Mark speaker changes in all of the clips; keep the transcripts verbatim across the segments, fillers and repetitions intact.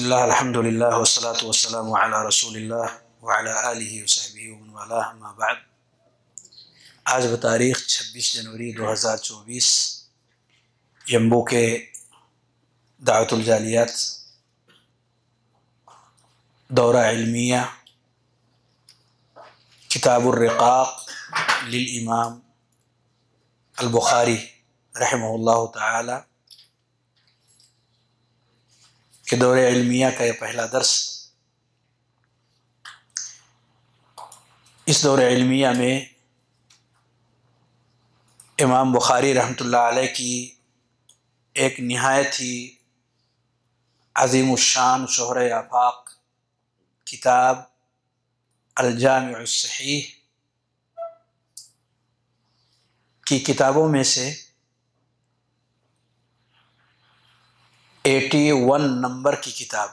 Speaker 1: बिस्मिल्लाह अल्हम्दुलिल्लाह वस्सलातु वस्सलामु अला रसूलिल्लाह व अला आलिहि व सहबिहि व मन वालाह अम्मा बाद। आज बतारीख़ छब्बीस जनवरी दो हज़ार चौबीस यम्बू के दावतुल जालियात दौरा इल्मिया किताबुर रिक़ाक़ लिल इमाम अल बुखारी रहमहुल्लाह ताला के दौरे इल्मिया का यह पहला दर्स। इस दौरे इल्मिया में इमाम बुखारी रहमतुल्लाह अलैह की एक निहायत ही अज़ीमुश्शान शोहरे आफाक किताब अल जामिउस सहीह की किताबों में से इक्यासी नंबर की किताब,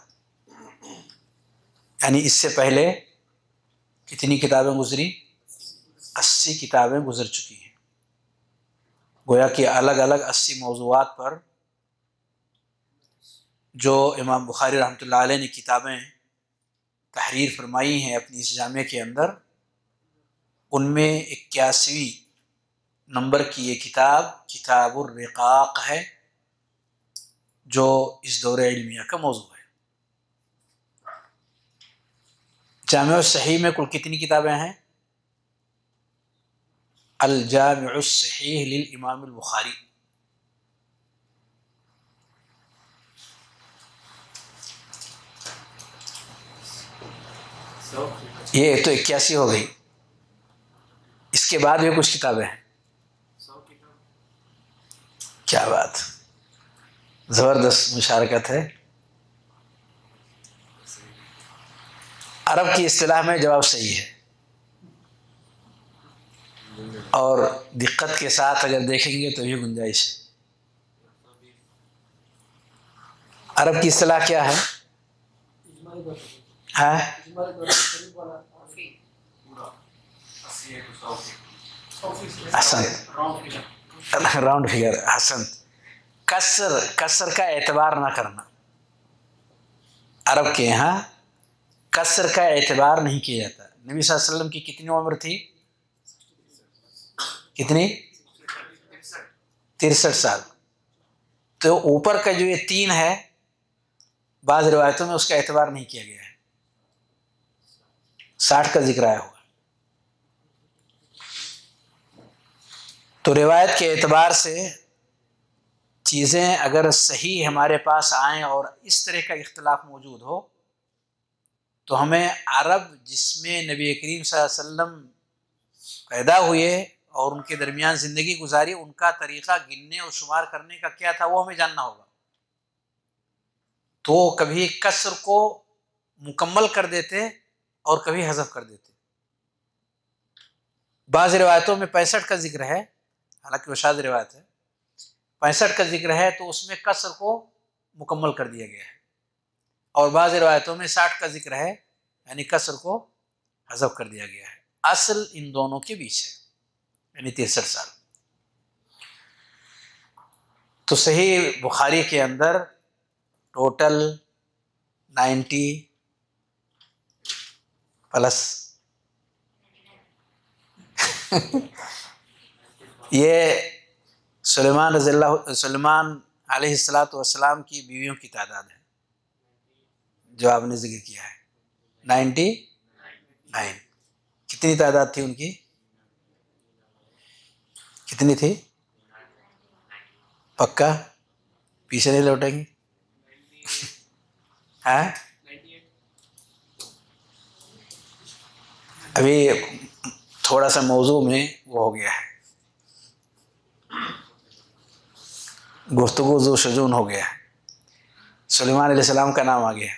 Speaker 1: यानी इससे पहले कितनी किताबें गुजरी? अस्सी किताबें गुजर चुकी हैं। गोया कि अलग अलग अस्सी मौज़ूआत पर जो इमाम बुखारी रहमतुल्लाह अलैह ने किताबें तहरीर फरमाई हैं अपनी इस जामे के अंदर, उनमें इक्यासीवीं नंबर की ये किताब किताबुर रिक़ाक़ है जो इस दौरे इल्मिया का मौजू है। जामिउस सहीह में कुल कितनी किताबें हैं? अल जामिउस सहीह लिल इमाम अल बुखारी। ये तो इक्यासी हो गई। इसके बाद भी कुछ किताबें हैं। क्या बात, ज़बरदस्त मुशारकत है। अरब की इस्तिलाह में जवाब सही है, और दिक्कत के साथ अगर देखेंगे तो भी गुंजाइश है। अरब की इस्तिलाह क्या है? हाँ? Hasan, round figure. हसन, कसर कसर का एतबार ना करना। अरब के यहाँ कसर का एतबार नहीं किया जाता। नबी सल्लल्लाहु अलैहि वसल्लम की कितनी उम्र थी? कितनी? तिरसठ साल। तो ऊपर का जो ये तीन है, बाज़ रिवायतों में उसका एतबार नहीं किया गया है। साठ का जिक्र आया हुआ। तो रिवायत के एतबार से चीज़ें अगर सही हमारे पास आएँ और इस तरह का इख्तिलाफ मौजूद हो, तो हमें अरब जिसमें नबी करीम सल्लल्लाहु अलैहि वसल्लम पैदा हुए और उनके दरमियान ज़िंदगी गुजारी, उनका तरीक़ा गिनने और शुमार करने का क्या था वो हमें जानना होगा। तो कभी कसर को मुकम्मल कर देते और कभी हज़फ कर देते। बाज़ रिवायतों में पैंसठ का जिक्र है, हालांकि वो शाज़ रिवायत है। पैंसठ का जिक्र है तो उसमें कसर को मुकम्मल कर दिया गया है, और बाज़ रिवायतों में साठ का जिक्र है, यानी कसर को हज़फ कर दिया गया है। असल इन दोनों के बीच है, यानी तिरसठ साल। तो सही बुखारी के अंदर टोटल नाइन्टी प्लस ये सुलेमान रज़ियल्लाहु सुलेमान अलैहिस्सलातु वस्सलाम की बीवियों की तादाद है जो आपने जिक्र किया है, नाइन्टी नाइन। कितनी तादाद थी उनकी? कितनी थी? पक्का? पीछे नहीं लौटेंगे? हाँ, अभी थोड़ा सा मौजू में वो हो गया है, गुफ्तगू ज़ो शजून हो गया है। सुलेमान अलैहिस्सलाम का नाम आ गया।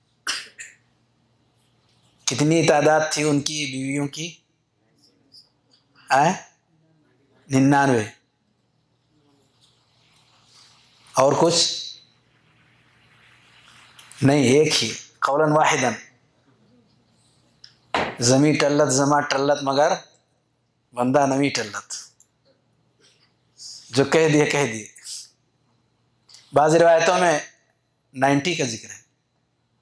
Speaker 1: कितनी तादाद थी उनकी बीवियों की? आए निन्यानवे। और कुछ नहीं, एक ही, कौलन वाहिदन। जमी टल्लत जमा टल्लत मगर बंदा नवी टल्लत, जो कह दिए कह दिए। बाज़ रिवायतों में नाइन्टी का जिक्र है,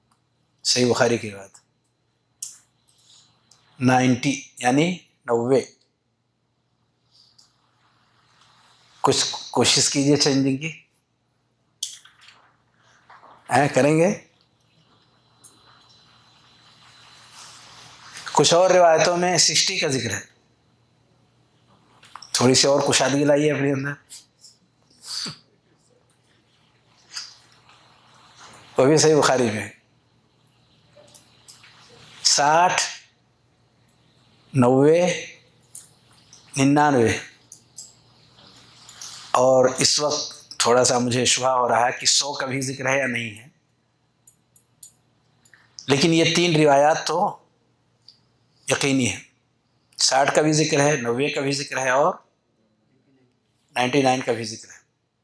Speaker 1: सही बुखारी की बात। नाइन्टी यानी नब्बे। कुछ कोशिश कीजिए चेंजिंग की। हैं, करेंगे? कुछ और रिवायतों में सिक्सटी का जिक्र है। थोड़ी सी और कुशादगी लाइए अपने अंदर। वो भी सही बुखारी में साठ, नब्बे, निन्यानवे। और इस वक्त थोड़ा सा मुझे शुबा हो रहा है कि सौ का भी जिक्र है या नहीं है, लेकिन ये तीन रिवायात तो यकीनी है। साठ का भी जिक्र है, नब्बे का भी जिक्र है और नाइन्टी नाइन का भी जिक्र है।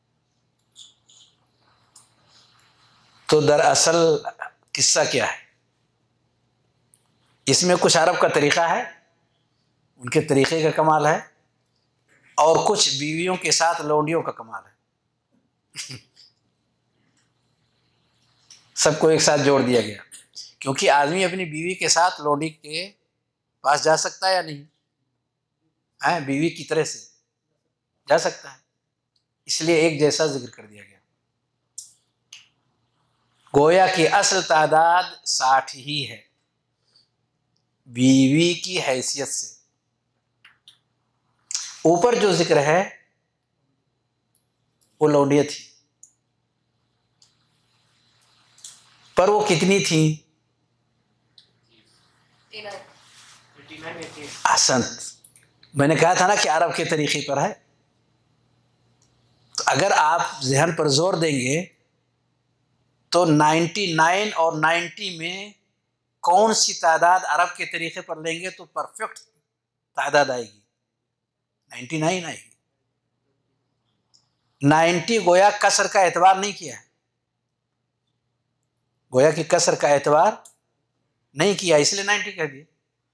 Speaker 1: तो दरअसल किस्सा क्या है? इसमें कुछ अरब का तरीका है, उनके तरीके का कमाल है, और कुछ बीवियों के साथ लौंडियों का कमाल है। सबको एक साथ जोड़ दिया गया, क्योंकि आदमी अपनी बीवी के साथ लौंडी के पास जा सकता है या नहीं है? बीवी की तरह से जा सकता है, इसलिए एक जैसा जिक्र कर दिया गया। गोया की असल तादाद साठ ही है बीवी की हैसियत से। ऊपर जो जिक्र है वो लौंडियां थी, पर वो कितनी थी? आसन। मैंने कहा था ना कि अरब के तरीके पर है। तो अगर आप जहन पर जोर देंगे तो निन्यानवे और नब्बे में कौन सी तादाद अरब के तरीके पर लेंगे तो परफेक्ट तादाद आएगी? निन्यानवे आएगी। नब्बे गोया कसर का एतबार नहीं किया है, गोया कि कसर का एतबार नहीं किया, इसलिए नब्बे कह दिया।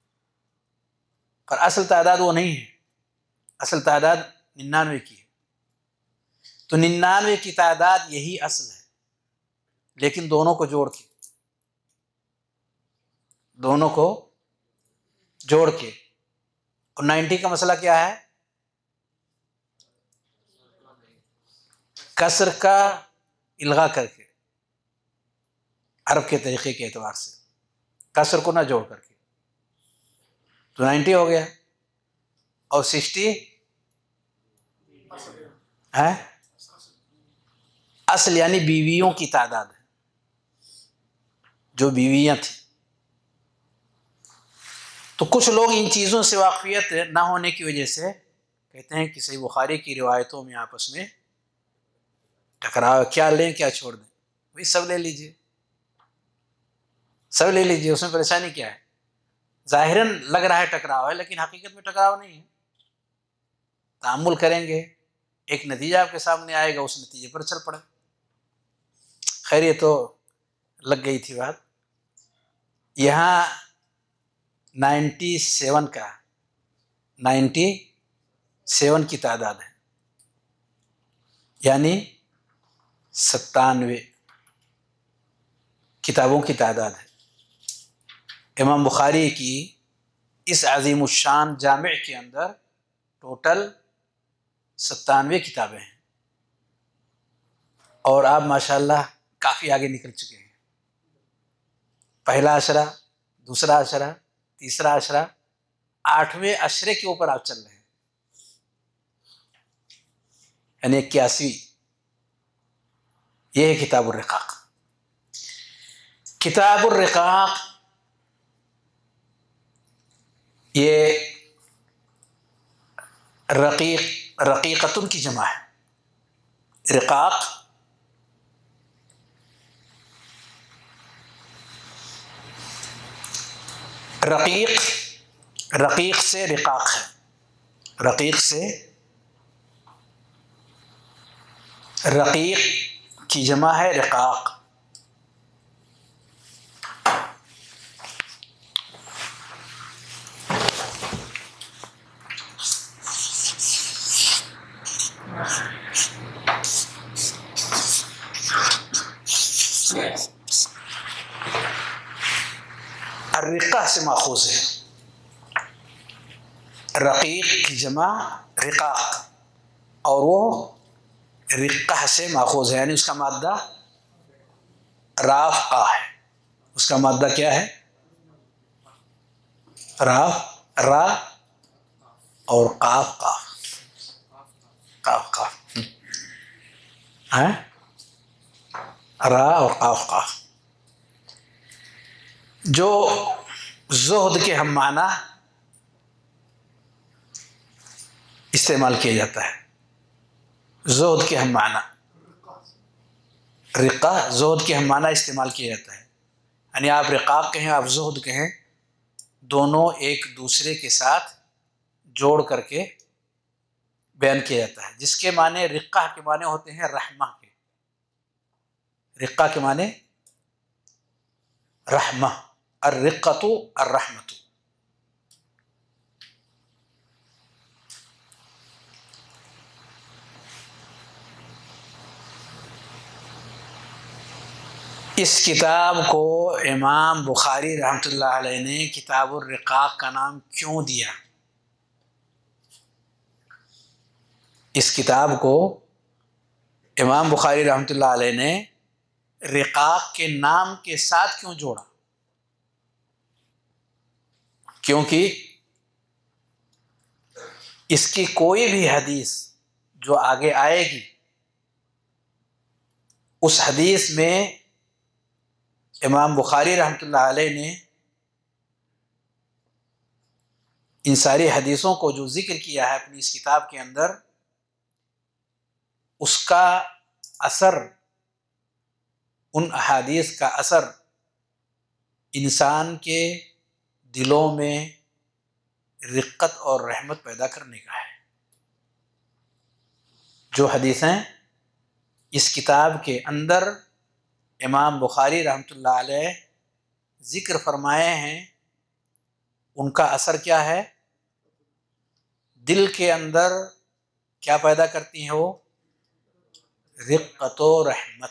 Speaker 1: पर असल तादाद वो नहीं है, असल तादाद निन्यानवे की है। तो निन्यानवे की तादाद यही असल है, लेकिन दोनों को जोड़ के, दोनों को जोड़ के। और नब्बे का मसला क्या है? कसर का इल्गा करके, अरब के तरीके के एतबार से कसर को ना जोड़ करके, तो नब्बे हो गया। और साठ है असल, यानी बीवियों की तादाद है, जो बीवियां थी। तो कुछ लोग इन चीज़ों से वाकफियत ना होने की वजह से कहते हैं कि सही बुखारी की रिवायतों में आपस में टकराव, क्या लें क्या छोड़ दें। भाई सब ले लीजिए, सब ले लीजिए, उसमें परेशानी क्या है? जाहिरन लग रहा है टकराव है, लेकिन हकीकत में टकराव नहीं है। तामुल करेंगे, एक नतीजा आपके सामने आएगा, उस नतीजे पर चल पड़े। खैर, ये तो लग गई थी बात। यहाँ सत्तानवे का सत्तानवे की तादाद है, यानी सत्तानवे किताबों की तादाद है। इमाम बुखारी की इस अज़ीमुश्शान जामे के अंदर टोटल सत्तानवे किताबें हैं, और आप माशाल्लाह काफ़ी आगे निकल चुके हैं। पहला अशरा, दूसरा अशरा, तीसरा अशरा, आठवें अशरे के ऊपर आप चल रहे हैं, यानी इक्यासी। ये है किताबुर रिकाक। किताबुर रिकाक ये रकीक, रकीकतुन की जमा है। रिकाक रकीक, रकीक से रिकाक है, रकीक से रकीक की जमा है रिकाक। अर्रिक़ा से माखूज़ है। रक़ीक़ की जमा रिक़ाक़ और वो रिक़्क़ा से माखूज़ है, यानी उसका माद्दा राफ़क़ा है। उसका माद्दा क्या है? राफ रा और काफ काफ काफ काफ है, रा और काफ काफ। जो ज़ुहद के हम माना इस्तेमाल किया जाता है, ज़ुहद के हम माना, रिक़ा ज़ुहद के हम माना इस्तेमाल किया जाता है। यानी आप रिक़ाक़ कहें, आप ज़ुहद कहें, दोनों एक दूसरे के साथ जोड़ करके बयान किया जाता है। जिसके माने रिक़्क़ा के माने होते हैं रहमा के, रिक़्क़ा के माने रहमा, अर्रिक़्क़तु अर्रहमतु। इस किताब को इमाम बुखारी रहमतुल्लाह अलैह ने किताबुर रिक़ाक़ का नाम क्यों दिया? इस किताब को इमाम बुखारी रहमतुल्लाह अलैह ने रिक़ाक़ के नाम के साथ क्यों जोड़ा? क्योंकि इसकी कोई भी हदीस जो आगे आएगी, उस हदीस में इमाम बुखारी रहमतुल्लाह अलैह ने इन सारी हदीसों को जो जिक्र किया है अपनी इस किताब के अंदर, उसका असर, उन अहादीस का असर इंसान के दिलों में रिक़्क़त और रहमत पैदा करने का है। जो हदीसें इस किताब के अंदर इमाम बुखारी रहमतुल्लाह अलैह ज़िक्र फरमाए हैं, उनका असर क्या है? दिल के अंदर क्या पैदा करती हैं वो? रिक़्क़त और रहमत।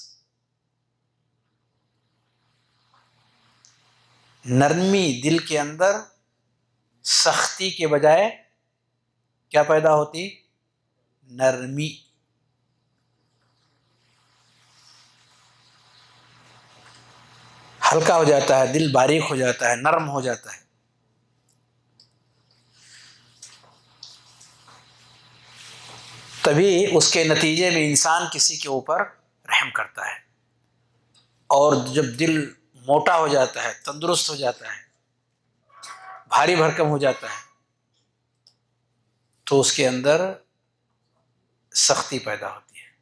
Speaker 1: नरमी दिल के अंदर, सख्ती के बजाय क्या पैदा होती? नरमी। हल्का हो जाता है दिल, बारीक हो जाता है, नरम हो जाता है। तभी उसके नतीजे में इंसान किसी के ऊपर रहम करता है। और जब दिल मोटा हो जाता है, तंदुरुस्त हो जाता है, भारी भरकम हो जाता है, तो उसके अंदर सख्ती पैदा होती है।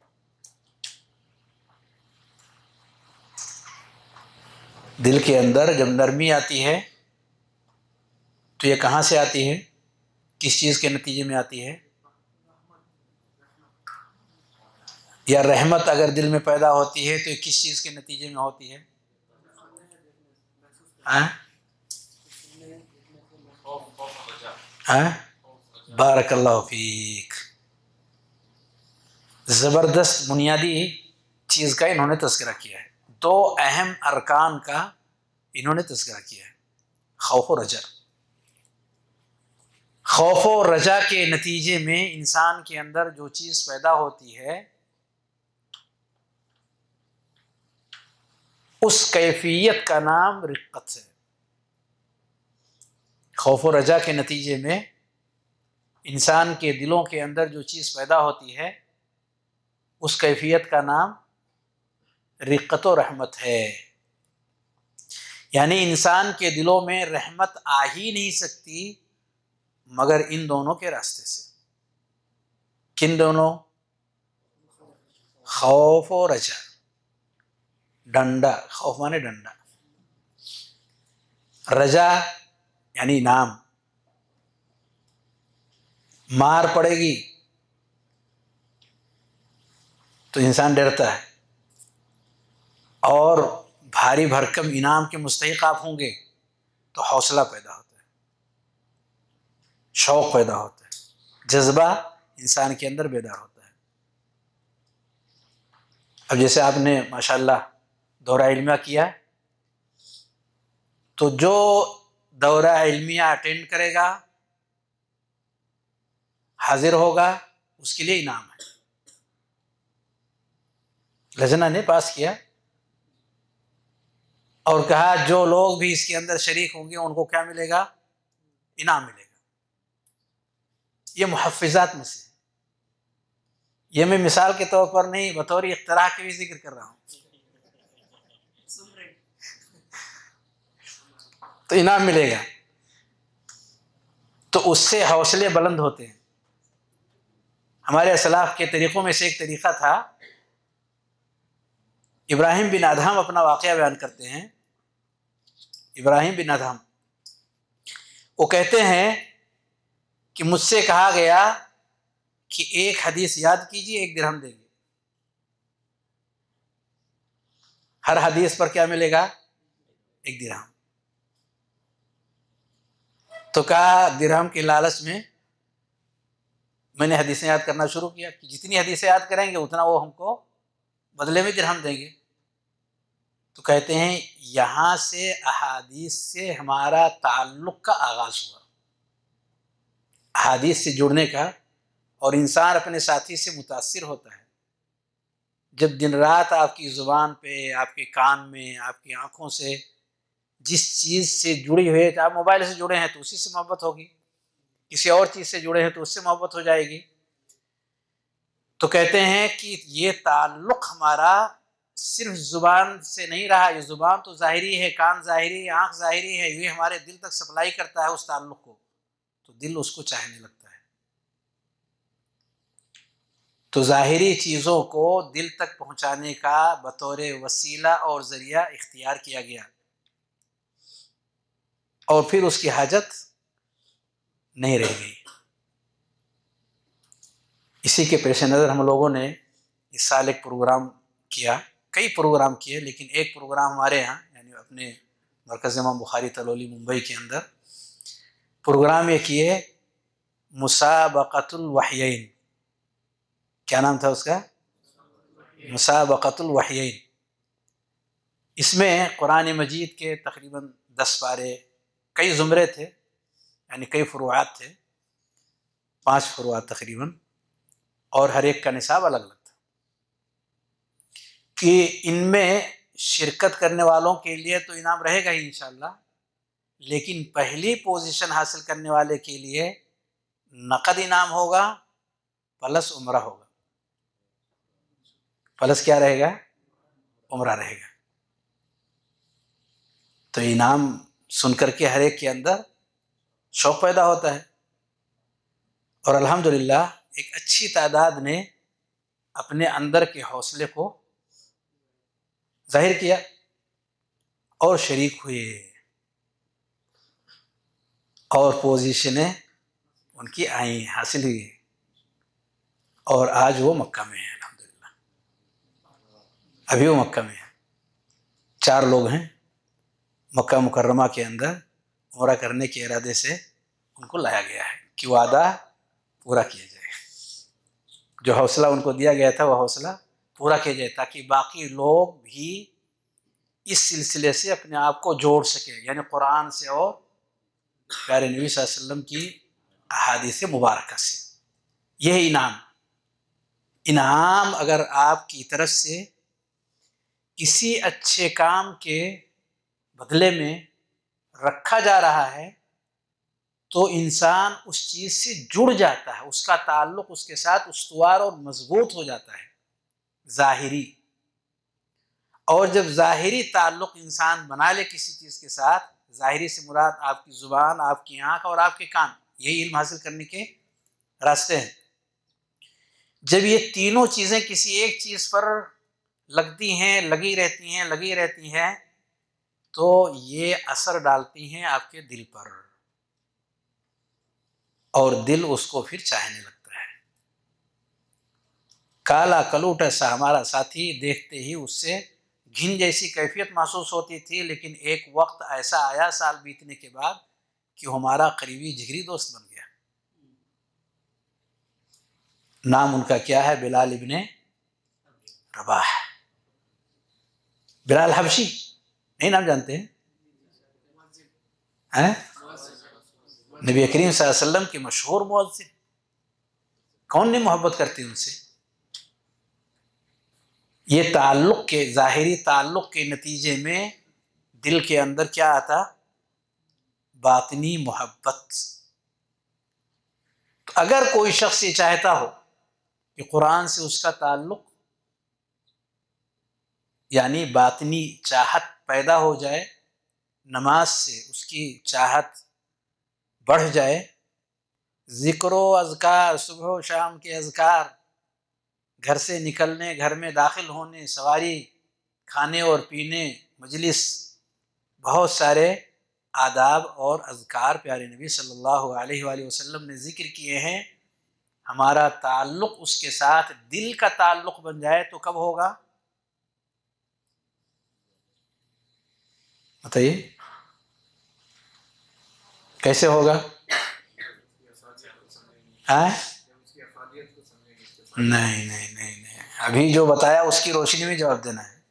Speaker 1: दिल के अंदर जब नरमी आती है तो ये कहाँ से आती है? किस चीज़ के नतीजे में आती है? या रहमत अगर दिल में पैदा होती है तो ये किस चीज़ के नतीजे में होती है? हाँ हाँ, बारकल्लाहु फीक। ज़बरदस्त बुनियादी चीज़ का इन्होंने तज़किरा किया है। दो अहम अरकान का इन्होंने तज़किरा किया है, खौफ और रजा। खौफ और रजा के नतीजे में इंसान के अंदर जो चीज़ पैदा होती है, उस कैफियत का नाम रिक़्क़त है। खौफ और रजा के नतीजे में इंसान के दिलों के अंदर जो चीज़ पैदा होती है, उस कैफियत का नाम रिक़्क़त और रहमत है। यानी इंसान के दिलों में रहमत आ ही नहीं सकती मगर इन दोनों के रास्ते से। किन दोनों? खौफ और रजा। डंडा, खौफ माने डंडा, रजा यानी नाम। मार पड़ेगी तो इंसान डरता है, और भारी भरकम इनाम के मुस्तहिक आप होंगे तो हौसला पैदा होता है, शौक पैदा होता है, जज्बा इंसान के अंदर बेदार होता है। अब जैसे आपने माशाल्लाह दौरा इल्मिया किया तो जो दौरा इल्मिया अटेंड करेगा, हाजिर होगा, उसके लिए इनाम है। लजना ने पास किया और कहा जो लोग भी इसके अंदर शरीक होंगे उनको क्या मिलेगा? इनाम मिलेगा। ये मुहफ़्फ़िज़ात में से, ये मैं मिसाल के तौर पर नहीं, बतौर इख्तिराह के भी जिक्र कर रहा हूँ। तो इनाम मिलेगा, तो उससे हौसले बुलंद होते हैं। हमारे असलाफ के तरीक़ों में से एक तरीक़ा था, इब्राहिम बिन अदहम अपना वाक़या बयान करते हैं। इब्राहिम बिन अदहम वो कहते हैं कि मुझसे कहा गया कि एक हदीस याद कीजिए, एक दिरहम देंगे। हर हदीस पर क्या मिलेगा? एक दिरहम। तो कहा दिरहम के लालच में मैंने हदीसें याद करना शुरू किया कि जितनी हदीसें याद करेंगे उतना वो हमको बदले में दिरहम देंगे। तो कहते हैं यहाँ से अहादीस से हमारा ताल्लुक़ का आगाज़ हुआ, अहादीस से जुड़ने का। और इंसान अपने साथी से मुतासिर होता है जब दिन रात आपकी ज़ुबान पे, आपके कान में, आपकी आँखों से जिस चीज़ से जुड़ी हुई है, आप मोबाइल से जुड़े हैं तो उसी से मोहब्बत होगी, किसी और चीज़ से जुड़े हैं तो उससे मोहब्बत हो जाएगी। तो कहते हैं कि ये ताल्लुक़ हमारा सिर्फ ज़ुबान से नहीं रहा, ये ज़ुबान तो ज़ाहिरी है, कान ज़ाहिरी है, आँख ज़ाहिरी है, ये हमारे दिल तक सप्लाई करता है उस ताल्लुक़ को, तो दिल उसको चाहने लगता है। तो ज़ाहिरी चीज़ों को दिल तक पहुँचाने का बतौर वसीला और ज़रिया इख्तियार किया गया, और फिर उसकी हाजत नहीं रह गई। इसी के पेश नज़र हम लोगों ने इस साल एक प्रोग्राम किया, कई प्रोग्राम किए, लेकिन एक प्रोग्राम हमारे यहाँ यानी अपने मरकज़ इमाम बुखारी तलौली मुंबई के अंदर प्रोग्राम ये किए, मुसाबक़तुल वहयैन। क्या नाम था उसका? मुसाबक़तुल वहयैन। इसमें कुरान मजीद के तकरीबन दस पारे, कई ज़ुमरे थे, यानी कई फ़ुरूआत थे, पाँच फ़ुरूआत तकरीबन, और हर एक का निसाब अलग अलग था। कि इनमें शिरकत करने वालों के लिए तो इनाम रहेगा ही इंशाअल्लाह, लेकिन पहली पोजीशन हासिल करने वाले के लिए नकद इनाम होगा प्लस उम्रा होगा। प्लस क्या रहेगा? उम्रा रहेगा। तो इनाम सुनकर के हर एक के अंदर शौक़ पैदा होता है, और अल्हम्दुलिल्लाह एक अच्छी तादाद ने अपने अंदर के हौसले को जाहिर किया और शरीक हुए, और पोजीशनें उनकी आई, हासिल हुई, और आज वो मक्का में है अल्हम्दुलिल्लाह। अभी वो मक्का में है। चार लोग हैं मक्का मुकर्रमा के अंदर, उम्रा करने के इरादे से उनको लाया गया है कि वादा पूरा किया जाए, जो हौसला उनको दिया गया था वह हौसला पूरा किया जाए, ताकि बाकी लोग भी इस सिलसिले से अपने आप को जोड़ सके, यानी कुरान से और प्यारे नबी सल्लल्लाहु अलैहि वसल्लम की अहादीस मुबारका से। यह इनाम इनाम अगर आपकी तरफ से किसी अच्छे काम के बदले में रखा जा रहा है तो इंसान उस चीज़ से जुड़ जाता है, उसका ताल्लुक़ उसके साथ उस्तवार और मजबूत हो जाता है, ज़ाहिरी। और जब ज़ाहिरी ताल्लुक़ इंसान बना ले किसी चीज़ के साथ, ज़ाहिरी से मुराद आपकी ज़ुबान, आपकी आँख और आपके कान, यही इल्म हासिल करने के रास्ते हैं। जब ये तीनों चीज़ें किसी एक चीज़ पर लगती हैं, लगी रहती हैं, लगी रहती हैं, तो ये असर डालती हैं आपके दिल पर, और दिल उसको फिर चाहने लगता है। काला कलूट ऐसा हमारा साथी, देखते ही उससे घिन जैसी कैफियत महसूस होती थी, लेकिन एक वक्त ऐसा आया साल बीतने के बाद कि हमारा करीबी जिगरी दोस्त बन गया। नाम उनका क्या है? बिलाल इब्ने रबाह। बिलाल हबशी नहीं नाम जानते हैं? हैं? नबी करीम सल्लल्लाहु अलैहि वसल्लम के मशहूर मुअज्जिन, कौन नहीं मोहब्बत करती उनसे। ये ताल्लुक के, ज़ाहिरी ताल्लुक के नतीजे में दिल के अंदर क्या आता? बातिनी मोहब्बत। तो अगर कोई शख्स ये चाहता हो कि कुरान से उसका ताल्लुक यानी बातिनी चाहत पैदा हो जाए, नमाज से उसकी चाहत बढ़ जाए, ज़िक्र व अज़कार, सुबह शाम के अज़कार, घर से निकलने, घर में दाखिल होने, सवारी, खाने और पीने, मजलिस, बहुत सारे आदाब और अज़कार प्यारे नबी सल्लल्लाहु अलैहि वसल्लम ने ज़िक्र किए हैं। हमारा ताल्लुक़ उसके साथ दिल का ताल्लुक़ बन जाए तो कब होगा? बताइए कैसे होगा? हाँ? नहीं नहीं नहीं नहीं, अभी जो बताया उसकी रोशनी में जवाब देना है।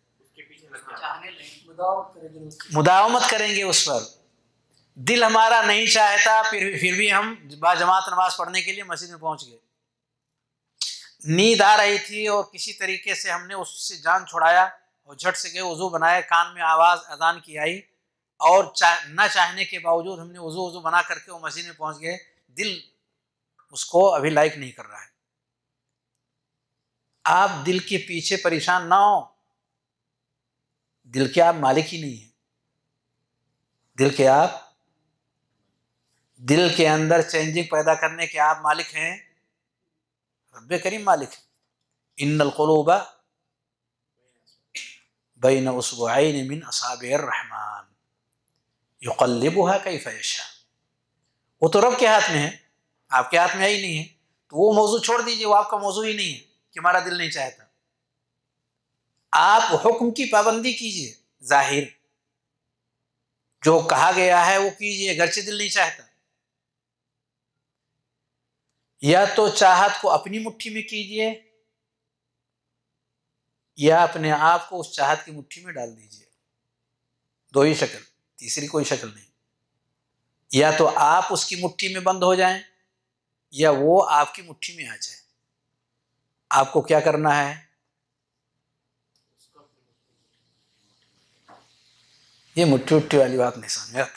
Speaker 1: मुदावमत करेंगे उस पर। दिल हमारा नहीं चाहता, फिर फिर भी हम बाजमात नमाज पढ़ने के लिए मस्जिद में पहुंच गए। नींद आ रही थी और किसी तरीके से हमने उससे जान छुड़ाया और झट से गए, वजू बनाया, कान में आवाज़ अजान की आई और चा, न चाहने के बावजूद हमने वजू वजू बना करके वो मस्जिद में पहुंच गए। दिल उसको अभी लाइक नहीं कर रहा है। आप दिल के पीछे परेशान ना हो, दिल के आप मालिक ही नहीं है। दिल के आप, दिल के अंदर चेंजिंग पैदा करने के आप मालिक हैं, रब्बे करीम मालिक है। इन्नल क़ुलूबा बैन उसबुअैन मिन असाबिर रहमान युक़ल्लिबुहा कैफ़ यशा। वो तो रब के हाथ में है, आपके हाथ में ही नहीं है। तो वो मौजू छोड़ दीजिए, वो आपका मौजू ही नहीं है कि हमारा दिल नहीं चाहता। आप हुक्म की पाबंदी कीजिए, जाहिर जो कहा गया है वो कीजिए, अगरचे दिल नहीं चाहता। या तो चाहत को अपनी मुट्ठी में कीजिए या अपने आप को उस चाहत की मुट्ठी में डाल दीजिए। दो ही शक्ल, तीसरी कोई शक्ल नहीं। या तो आप उसकी मुट्ठी में बंद हो जाएं या वो आपकी मुट्ठी में आ जाए। आपको क्या करना है? ये मुट्ठी उट्ठी वाली बात नहीं समझ में आती।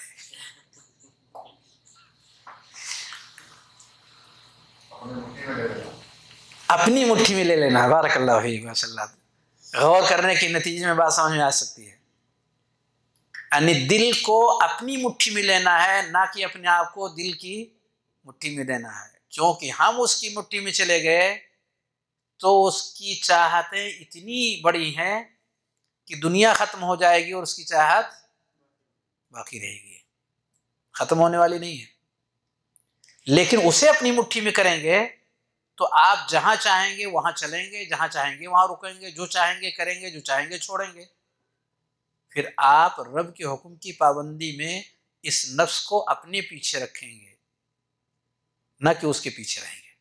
Speaker 1: अपनी मुट्ठी में ले लेना। बारकल्लाहु फीक, माशाल्लाह। गौर करने के नतीजे में बात समझ में आ सकती है। यानी दिल को अपनी मुट्ठी में लेना है, ना कि अपने आप को दिल की मुट्ठी में लेना है। क्योंकि हम उसकी मुट्ठी में चले गए तो उसकी चाहतें इतनी बड़ी हैं कि दुनिया खत्म हो जाएगी और उसकी चाहत बाकी रहेगी, खत्म होने वाली नहीं है। लेकिन उसे अपनी मुट्ठी में करेंगे तो आप जहां चाहेंगे वहां चलेंगे, जहां चाहेंगे वहां रुकेंगे, जो चाहेंगे करेंगे, जो चाहेंगे छोड़ेंगे। फिर आप रब के हुक्म की पाबंदी में इस नफ्स को अपने पीछे रखेंगे, न कि उसके पीछे रहेंगे।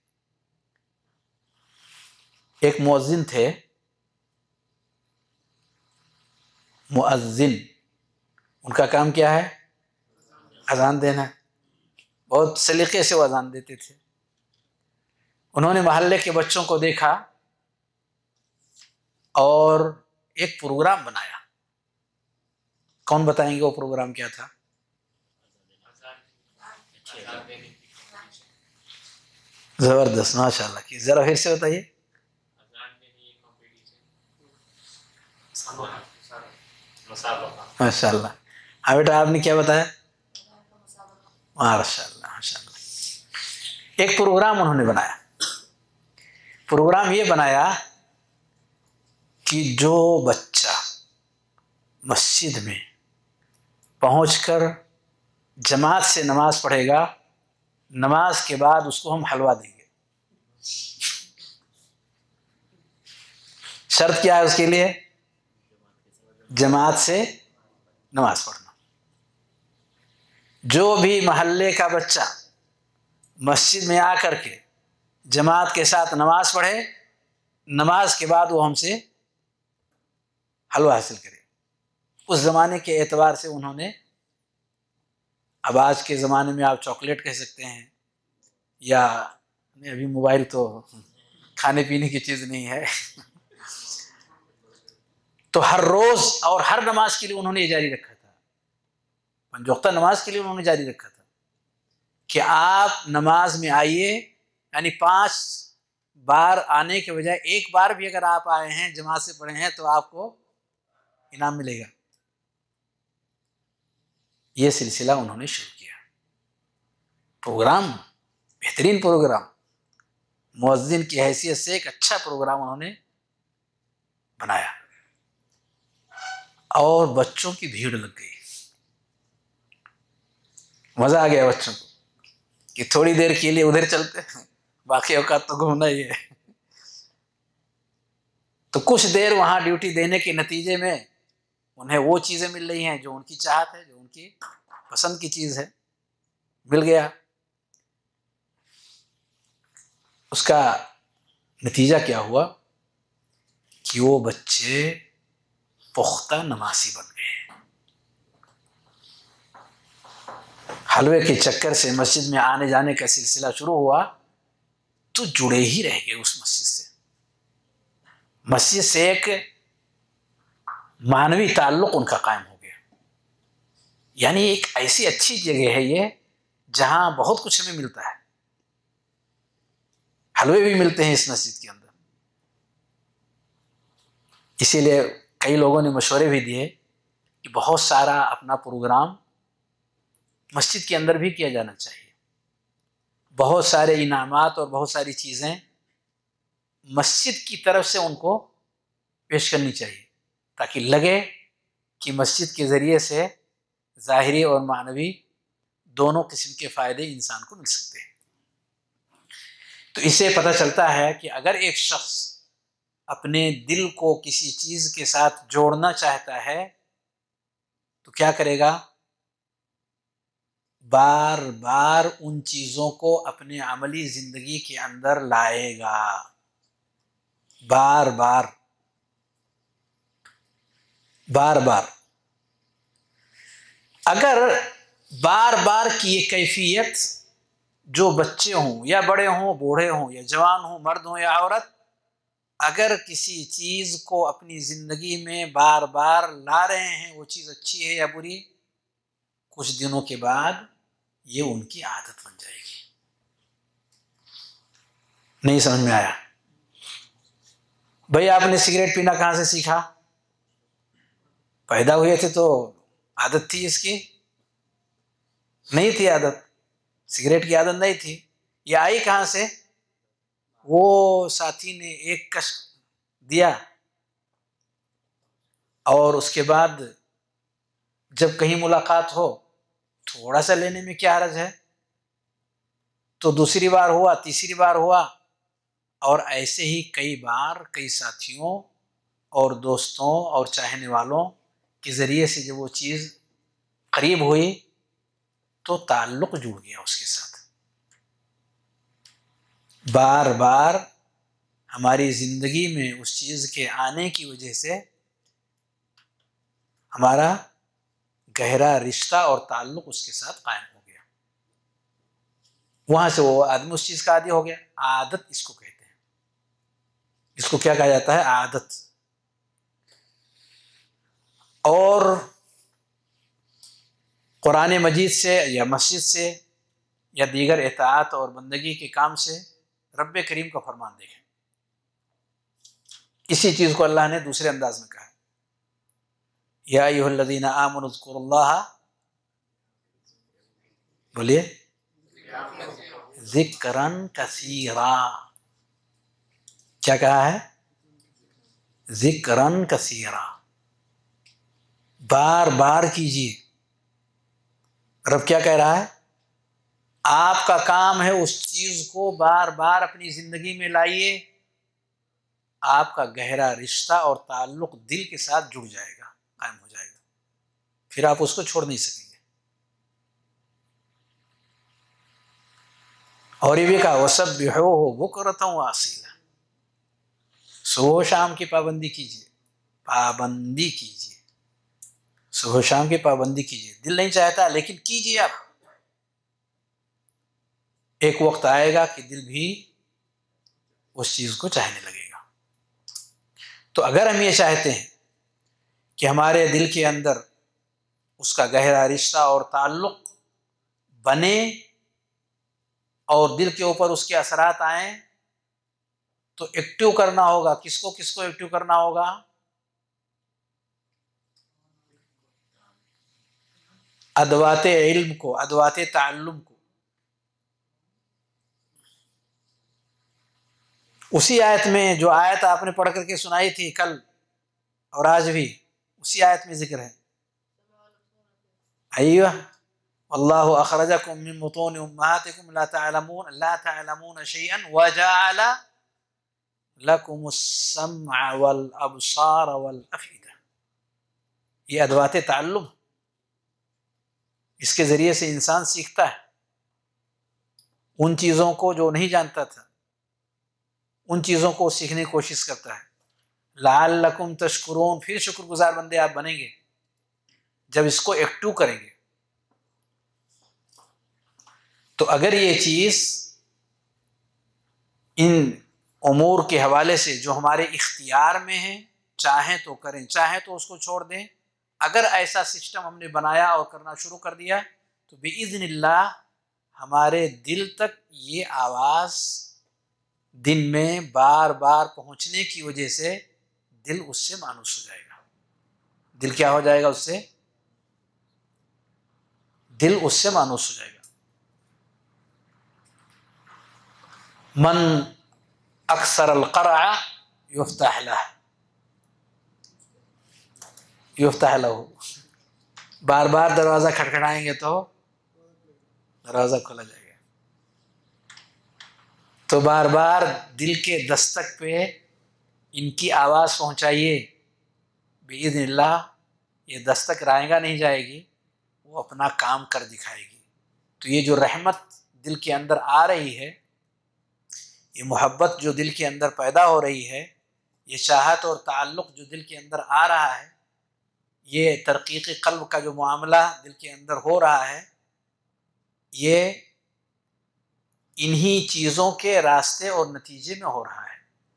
Speaker 1: एक मुअज्जिन थे, मुअज्जिन, उनका काम क्या है? अजान देना। बहुत सलीके से वो अजान देते थे। उन्होंने मोहल्ले के बच्चों को देखा और एक प्रोग्राम बनाया। कौन बताएंगे वो प्रोग्राम क्या था? जबरदस्त, माशाल्लाह। की जरा फिर से बताइए। माशाल्लाह। हाँ बेटा, आपने क्या बताया? माशाल्लाह माशाल्लाह। एक प्रोग्राम उन्होंने बनाया। प्रोग्राम ये बनाया कि जो बच्चा मस्जिद में पहुंचकर जमात से नमाज पढ़ेगा, नमाज के बाद उसको हम हलवा देंगे। शर्त क्या है उसके लिए? जमात से नमाज पढ़ना। जो भी मोहल्ले का बच्चा मस्जिद में आकर के जमात के साथ नमाज पढ़े, नमाज के बाद वो हमसे हलवा हासिल करे। उस जमाने के एतबार से उन्होंने अब आज के ज़माने में आप चॉकलेट कह सकते हैं, या अभी मोबाइल तो खाने पीने की चीज़ नहीं है। तो हर रोज़ और हर नमाज के लिए उन्होंने ये जारी रखा था, पंजोक्ता नमाज के लिए उन्होंने जारी रखा था कि आप नमाज में आइए, यानी पांच बार आने के बजाय एक बार भी अगर आप आए हैं, जमात से पढ़े हैं, तो आपको इनाम मिलेगा। ये सिलसिला उन्होंने शुरू किया। प्रोग्राम, बेहतरीन प्रोग्राम, मुअज्जिन की हैसियत से एक अच्छा प्रोग्राम उन्होंने बनाया और बच्चों की भीड़ लग गई। मजा आ गया बच्चों को कि थोड़ी देर के लिए उधर चलते हैं, बाकी औकात तो घूमना ही है। तो कुछ देर वहां ड्यूटी देने के नतीजे में उन्हें वो चीजें मिल रही हैं जो उनकी चाहत है, जो उनकी पसंद की चीज है, मिल गया। उसका नतीजा क्या हुआ कि वो बच्चे पुख्ता नमाजी बन गए। हलवे के चक्कर से मस्जिद में आने जाने का सिलसिला शुरू हुआ तो जुड़े ही रह गए उस मस्जिद से। मस्जिद से एक मानवी ताल्लुक उनका कायम हो गया। यानी एक ऐसी अच्छी जगह है ये जहां बहुत कुछ हमें मिलता है। हलवे भी मिलते हैं इस मस्जिद के अंदर। इसीलिए कई लोगों ने मशवरे भी दिए कि बहुत सारा अपना प्रोग्राम मस्जिद के अंदर भी किया जाना चाहिए। बहुत सारे इनामात और बहुत सारी चीज़ें मस्जिद की तरफ से उनको पेश करनी चाहिए, ताकि लगे कि मस्जिद के ज़रिए से ज़ाहिरी और मानवी दोनों किस्म के फ़ायदे इंसान को मिल सकते हैं। तो इससे पता चलता है कि अगर एक शख्स अपने दिल को किसी चीज़ के साथ जोड़ना चाहता है तो क्या करेगा? बार बार उन चीज़ों को अपने अमली ज़िंदगी के अंदर लाएगा। बार बार बार बार अगर बार बार की ये कैफियत, जो बच्चे हों या बड़े हों, बूढ़े हों या जवान हों, मर्द हों या औरत, अगर किसी चीज़ को अपनी ज़िंदगी में बार बार ला रहे हैं, वो चीज़ अच्छी है या बुरी, कुछ दिनों के बाद ये उनकी आदत बन जाएगी। नहीं समझ में आया? भाई आपने सिगरेट पीना कहाँ से सीखा? पैदा हुए थे तो आदत थी इसकी? नहीं थी आदत, सिगरेट की आदत नहीं थी। ये आई कहाँ से? वो साथी ने एक कश दिया और उसके बाद जब कहीं मुलाकात हो, थोड़ा सा लेने में क्या हर्ज है। तो दूसरी बार हुआ, तीसरी बार हुआ, और ऐसे ही कई बार कई साथियों और दोस्तों और चाहने वालों के ज़रिए से जब वो चीज़ करीब हुई तो ताल्लुक़ जुड़ गया उसके साथ। बार बार हमारी ज़िंदगी में उस चीज़ के आने की वजह से हमारा गहरा रिश्ता और ताल्लुक़ उसके साथ कायम हो गया। वहाँ से वो आदमी उस चीज़ का आदी हो गया। आदत इसको कहते हैं। इसको क्या कहा जाता है? आदत। और कुरान मजीद से या मस्जिद से या दीगर इताअत और बंदगी के काम से रब्बे करीम का फरमान देखें। इसी चीज़ को अल्लाह ने दूसरे अंदाज में कहा, या अय्युहल्लज़ीना आमनु ज़्कुरुल्लाह, बोलिए, ज़िक्रन कसीरा। क्या कहा है? ज़िक्रन कसीरा, बार बार कीजिए। रब क्या कह रहा है? आपका काम है उस चीज को बार बार अपनी जिंदगी में लाइए। आपका गहरा रिश्ता और ताल्लुक दिल के साथ जुड़ जाएगा, कायम हो जाएगा, फिर आप उसको छोड़ नहीं सकेंगे। और ये भी कहा, वसब्बिहुहु बुक्रतन व असीला, सुबह शाम की पाबंदी कीजिए, पाबंदी कीजिए, सुबह शाम की पाबंदी कीजिए। दिल नहीं चाहता लेकिन कीजिए आप। एक वक्त आएगा कि दिल भी उस चीज़ को चाहने लगेगा। तो अगर हम ये चाहते हैं कि हमारे दिल के अंदर उसका गहरा रिश्ता और ताल्लुक़ बने और दिल के ऊपर उसके असरात आए, तो एक्टिव करना होगा। किसको किसको एक्टिव करना होगा? अदवाते इल्म को, अदवाते ताल्लुम को। उसी आयत में जो आयत आपने पढ़ करके सुनाई थी कल और आज भी, उसी आयत में जिक्र है। अय्यो अल्लाहु अखरजकुम मिन बुतूनि उम्महातिकुम ला तअलमून ला तअलमून शैअन व जअल लकुमुस सम्अ वल अबसार वल अफइदा। ये अदवाते ताल्लुम, इसके ज़रिए से इंसान सीखता है उन चीज़ों को जो नहीं जानता था, उन चीज़ों को सीखने की कोशिश करता है। लअल्लकुम तशकुरून, फिर शुक्रगुजार बंदे आप बनेंगे जब इसको एक्टिव करेंगे। तो अगर ये चीज़ इन उमूर के हवाले से जो हमारे इख्तियार में है, चाहें तो करें, चाहें तो उसको छोड़ दें। अगर ऐसा सिस्टम हमने बनाया और करना शुरू कर दिया तो बिइज़्निल्लाह हमारे दिल तक ये आवाज़ दिन में बार बार पहुंचने की वजह से दिल उससे मानूस हो जाएगा। दिल क्या हो जाएगा? उससे दिल उससे मानूस हो जाएगा। मन अक्सर अल-क़रअ युफ्तह लह युफ्तह लहू। बार बार दरवाज़ा खटखटाएंगे तो दरवाज़ा खोला जाएगा। तो बार बार दिल के दस्तक पे इनकी आवाज़ पहुंचाइए, बिइज़्निल्लाह ये दस्तक रायगा नहीं जाएगी, वो अपना काम कर दिखाएगी। तो ये जो रहमत दिल के अंदर आ रही है, ये मोहब्बत जो दिल के अंदर पैदा हो रही है, ये चाहत और ताल्लुक़ जो दिल के अंदर आ रहा है, ये तरक़ीक़ क़ल्ब का जो मामला दिल के अंदर हो रहा है, ये इन्हीं चीज़ों के रास्ते और नतीजे में हो रहा है।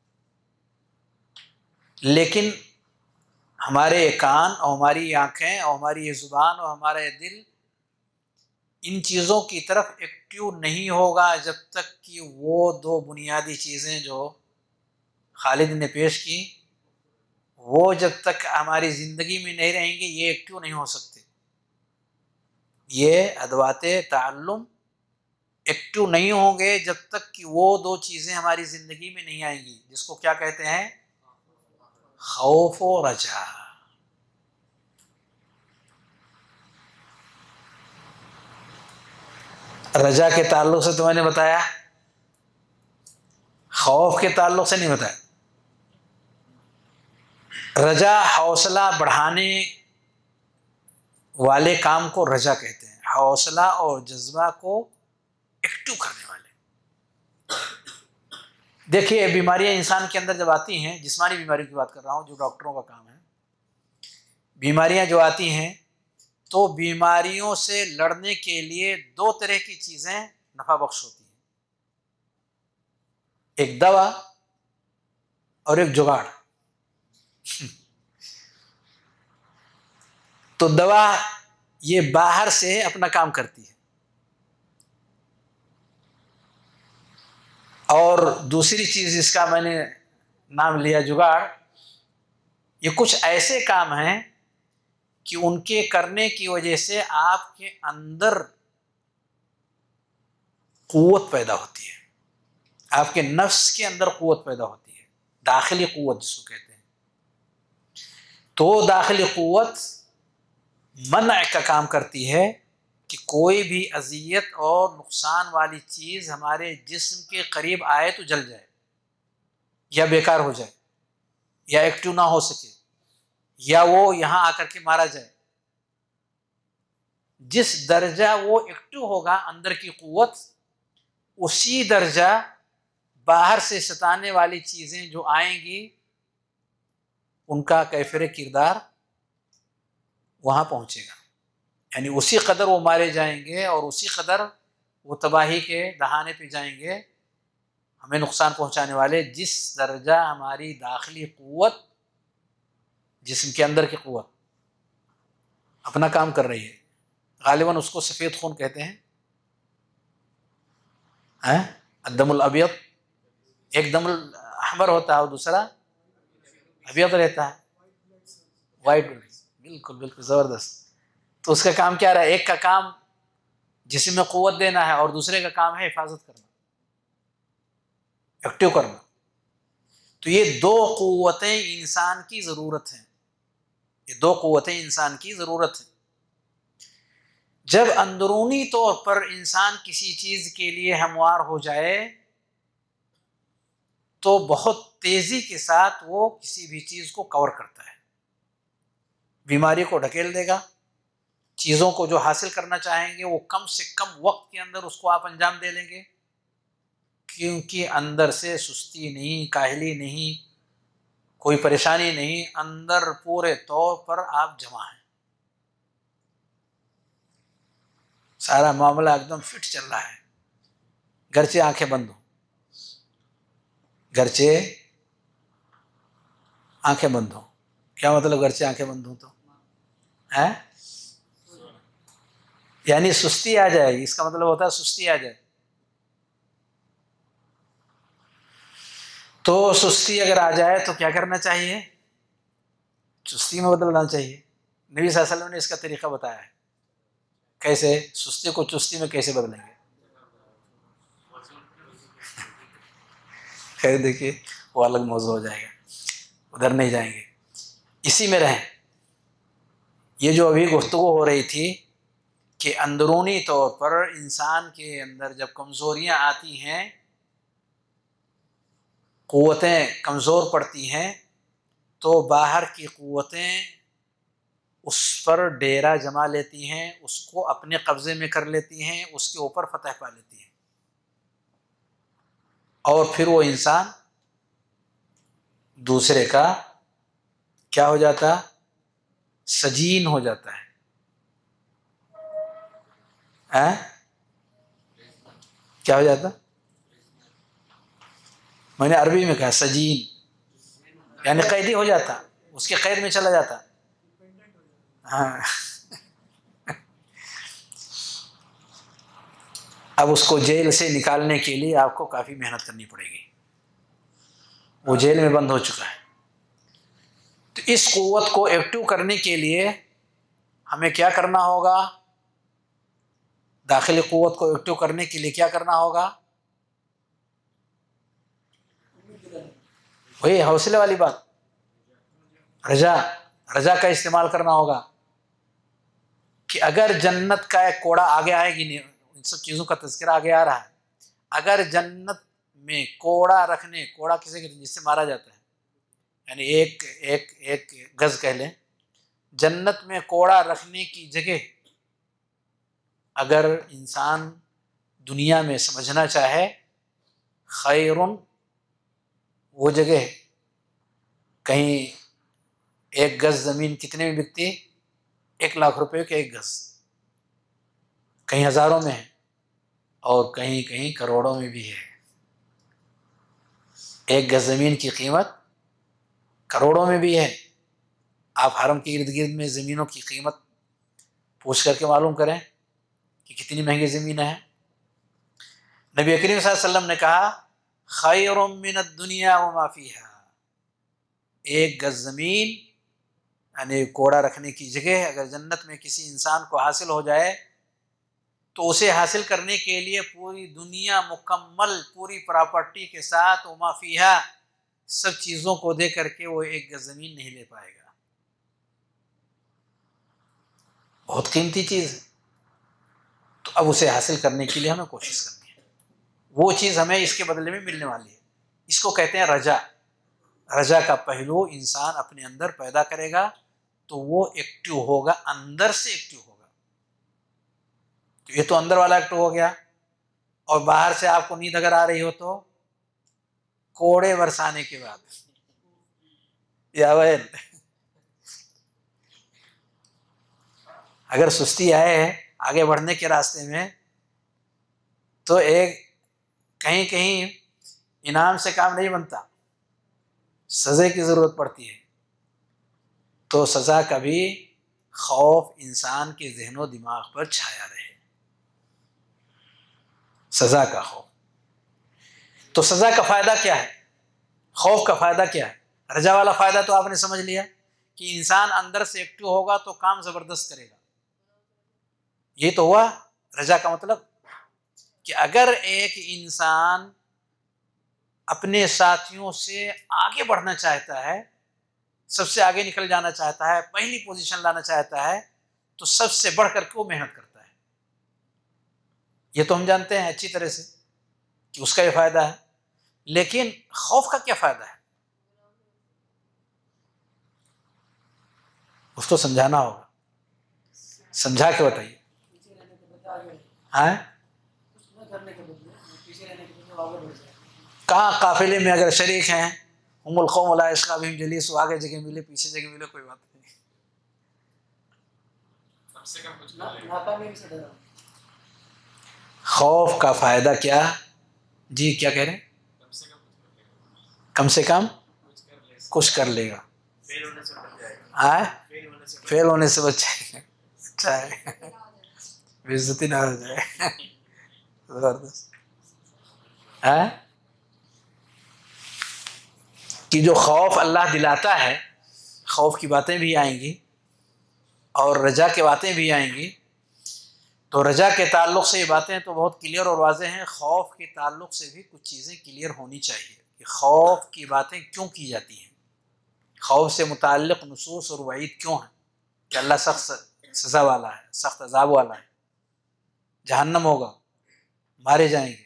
Speaker 1: लेकिन हमारे ये कान और हमारी आँखें और हमारी ये ज़ुबान और हमारा ये दिल इन चीज़ों की तरफ एक्टिव नहीं होगा जब तक कि वो दो बुनियादी चीज़ें जो खालिद ने पेश की, वो जब तक हमारी ज़िंदगी में नहीं रहेंगी, ये एक्टिव नहीं हो सकते। ये अदवाते ताल्लुम एक्टिव नहीं होंगे जब तक कि वो दो चीज़ें हमारी ज़िंदगी में नहीं आएंगी, जिसको क्या कहते हैं? खौफ और रजा। रजा के ताल्लुक से तो मैंने बताया, खौफ के ताल्लुक से नहीं बताया। रजा हौसला बढ़ाने वाले काम को रजा कहते हैं, हौसला और जज्बा को एक्टिव करने वाले। देखिए, बीमारियां इंसान के अंदर जब आती हैं, जिस्मानी बीमारियों की बात कर रहा हूं जो डॉक्टरों का काम है, बीमारियां जो आती हैं तो बीमारियों से लड़ने के लिए दो तरह की चीजें नफा बख्श होती हैं, एक दवा और एक जुगाड़। तो दवा ये बाहर से अपना काम करती है और दूसरी चीज जिसका मैंने नाम लिया जुगाड़, ये कुछ ऐसे काम हैं कि उनके करने की वजह से आपके अंदर कुव्वत पैदा होती है, आपके नफ्स के अंदर कुव्वत पैदा होती है, दाखिली कुव्वत जिसको कहते हैं। तो दाखिली कुव्वत मना का काम करती है कि कोई भी अजियत और नुकसान वाली चीज़ हमारे जिस्म के करीब आए तो जल जाए या बेकार हो जाए या एक्टिव ना हो सके या वो यहाँ आकर के मारा जाए। जिस दर्जा वो एक्टिव होगा अंदर की कुव्वत, उसी दर्जा बाहर से सताने वाली चीज़ें जो आएंगी उनका कैफिर किरदार वहाँ पहुँचेगा। यानी उसी कदर वो मारे जाएंगे और उसी कदर वो तबाही के दहाने पे जाएंगे, हमें नुकसान पहुंचाने वाले। जिस दर्जा हमारी दाखिली क़ुव्वत, जिस्म के अंदर की क़ुव्वत अपना काम कर रही है, गालिबन उसको सफ़ेद खून कहते हैं, हैं अद्दमुल अबियद, एक दमुल अहमर होता है और दूसरा अबियद रहता है, वाइट। बिल्कुल बिल्कुल ज़बरदस्त। तो उसका काम क्या रहा है? एक का काम जिस्म में क़ुव्वत देना है और दूसरे का काम है हिफाजत करना, एक्टिव करना। तो ये दो क़ुव्वतें इंसान की ज़रूरत हैं, ये दो क़ुव्वतें इंसान की ज़रूरत है। जब अंदरूनी तौर पर इंसान किसी चीज़ के लिए हमवार हो जाए तो बहुत तेज़ी के साथ वो किसी भी चीज़ को कवर करता है, बीमारी को ढकेल देगा। चीज़ों को जो हासिल करना चाहेंगे वो कम से कम वक्त के अंदर उसको आप अंजाम दे लेंगे, क्योंकि अंदर से सुस्ती नहीं, काहली नहीं, कोई परेशानी नहीं, अंदर पूरे तौर पर आप जमा हैं, सारा मामला एकदम फिट चल रहा है। घर से आंखें बंद हो, घर से आंखें बंद हो, क्या मतलब घर से आंखें बंद हो? तो है यानी सुस्ती आ जाए, इसका मतलब होता है सुस्ती आ जाए। तो सुस्ती अगर आ जाए तो क्या करना चाहिए? सुस्ती में बदलना चाहिए। नबी सल्लल्लाहु अलैहि वसल्लम ने इसका तरीका बताया है, कैसे सुस्ती को चुस्ती में कैसे बदलेंगे। खैर देखिए वो अलग मौजू हो जाएगा, उधर नहीं जाएंगे, इसी में रहें। ये जो अभी गुफ्तगू हो रही थी कि अंदरूनी तौर पर इंसान के अंदर जब कमज़ोरियाँ आती हैं, क़ुव्वतें कमज़ोर पड़ती हैं, तो बाहर की क़ुव्वतें उस पर डेरा जमा लेती हैं, उसको अपने कब्ज़े में कर लेती हैं, उसके ऊपर फतह पा लेती हैं, और फिर वो इंसान दूसरे का क्या हो जाता? सजीन हो जाता है। हैं? क्या हो जाता? मैंने अरबी में कहा सजीन, यानी कैदी हो जाता, उसके कैद में चला जाता। हाँ अब उसको जेल से निकालने के लिए आपको काफ़ी मेहनत करनी पड़ेगी, वो जेल में बंद हो चुका है। तो इस क़ुव्वत को एक्टिव करने के लिए हमें क्या करना होगा? दाखिली क़ुव्वत को एक्टिव करने के लिए क्या करना होगा? वही हौसले वाली बात, रजा, रजा का इस्तेमाल करना होगा कि अगर जन्नत का एक कोड़ा आगे आएगी नहीं, इन सब चीज़ों का तज़किरा आगे आ रहा है। अगर जन्नत में कोड़ा रखने, कोड़ा किसे कहते हैं? जिससे मारा जाता है, यानी एक एक एक गज कह लें, जन्नत में कोड़ा रखने की जगह अगर इंसान दुनिया में समझना चाहे, खैरुन वो जगह कहीं एक गज ज़मीन कितने में बिकती है? एक लाख रुपए के एक गज, कहीं हज़ारों में है और कहीं कहीं करोड़ों में भी है। एक गज ज़मीन की कीमत करोड़ों में भी है। आप हरम के इर्द गिर्द में ज़मीनों की कीमत पूछ करके मालूम करें कि कितनी महंगी ज़मीन है। नबी करीम सल्लल्लाहु अलैहि वसल्लम ने कहा खैरुम मिनद दुनिया व मा फीहा, एक गज ज़मीन यानी कोड़ा रखने की जगह अगर जन्नत में किसी इंसान को हासिल हो जाए तो उसे हासिल करने के लिए पूरी दुनिया मुकम्मल पूरी प्रॉपर्टी के साथ व मा फीहा सब चीज़ों को दे करके वो एक गज ज़मीन नहीं ले पाएगा। बहुत कीमती चीज़ है। तो अब उसे हासिल करने के लिए हमें कोशिश करनी है, वो चीज़ हमें इसके बदले में मिलने वाली है। इसको कहते हैं रजा। रजा का पहलू इंसान अपने अंदर पैदा करेगा तो वो एक्टिव होगा, अंदर से एक्टिव होगा। तो ये तो अंदर वाला एक्टिव हो गया, और बाहर से आपको नींद अगर आ रही हो तो कोड़े बरसाने के बाद या वैन अगर सुस्ती आए है आगे बढ़ने के रास्ते में तो एक कहीं कहीं इनाम से काम नहीं बनता, सज़ा की ज़रूरत पड़ती है। तो सज़ा कभी खौफ इंसान के ज़हनो दिमाग पर छाया रहे, सज़ा का खौफ। तो सज़ा का फ़ायदा क्या है, खौफ का फ़ायदा क्या है? रजा वाला फ़ायदा तो आपने समझ लिया कि इंसान अंदर से एक्टिव होगा तो काम ज़बरदस्त करेगा। ये तो हुआ रजा का मतलब कि अगर एक इंसान अपने साथियों से आगे बढ़ना चाहता है, सबसे आगे निकल जाना चाहता है, पहली पोजीशन लाना चाहता है, तो सबसे बढ़ करके वो मेहनत करता है। ये तो हम जानते हैं अच्छी तरह से कि उसका ये फायदा है। लेकिन खौफ का क्या फायदा है, उसको समझाना होगा, समझा के बताइए। हाँ, कहाँ काफिले में अगर शरीक हैं, उमुल कौम ला इश्क़ा बिहिम जलीस, आगे जगह मिले पीछे जगह मिले कोई बात नहीं। खौफ का फायदा क्या? जी क्या कह रहे हैं? कम से कम कुछ कर लेगा, आए फेल होने से बच जाएगा, अच्छा है, बेइज्जती ना हो जाए। जबरदस्त है कि जो खौफ अल्लाह दिलाता है, खौफ की बातें भी आएंगी और रजा की बातें भी आएंगी। तो रजा के ताल्लुक से ये बातें तो बहुत क्लियर और वाज़ेह हैं, खौफ के ताल्लुक से भी कुछ चीज़ें क्लियर होनी चाहिए कि खौफ की बातें क्यों की जाती हैं, खौफ से मुताल्लिक़ नुसूस और वईद क्यों है कि अल्लाह सख्त सज़ा वाला है, सख्त अज़ाब वाला है, जहन्नम होगा, मारे जाएंगे।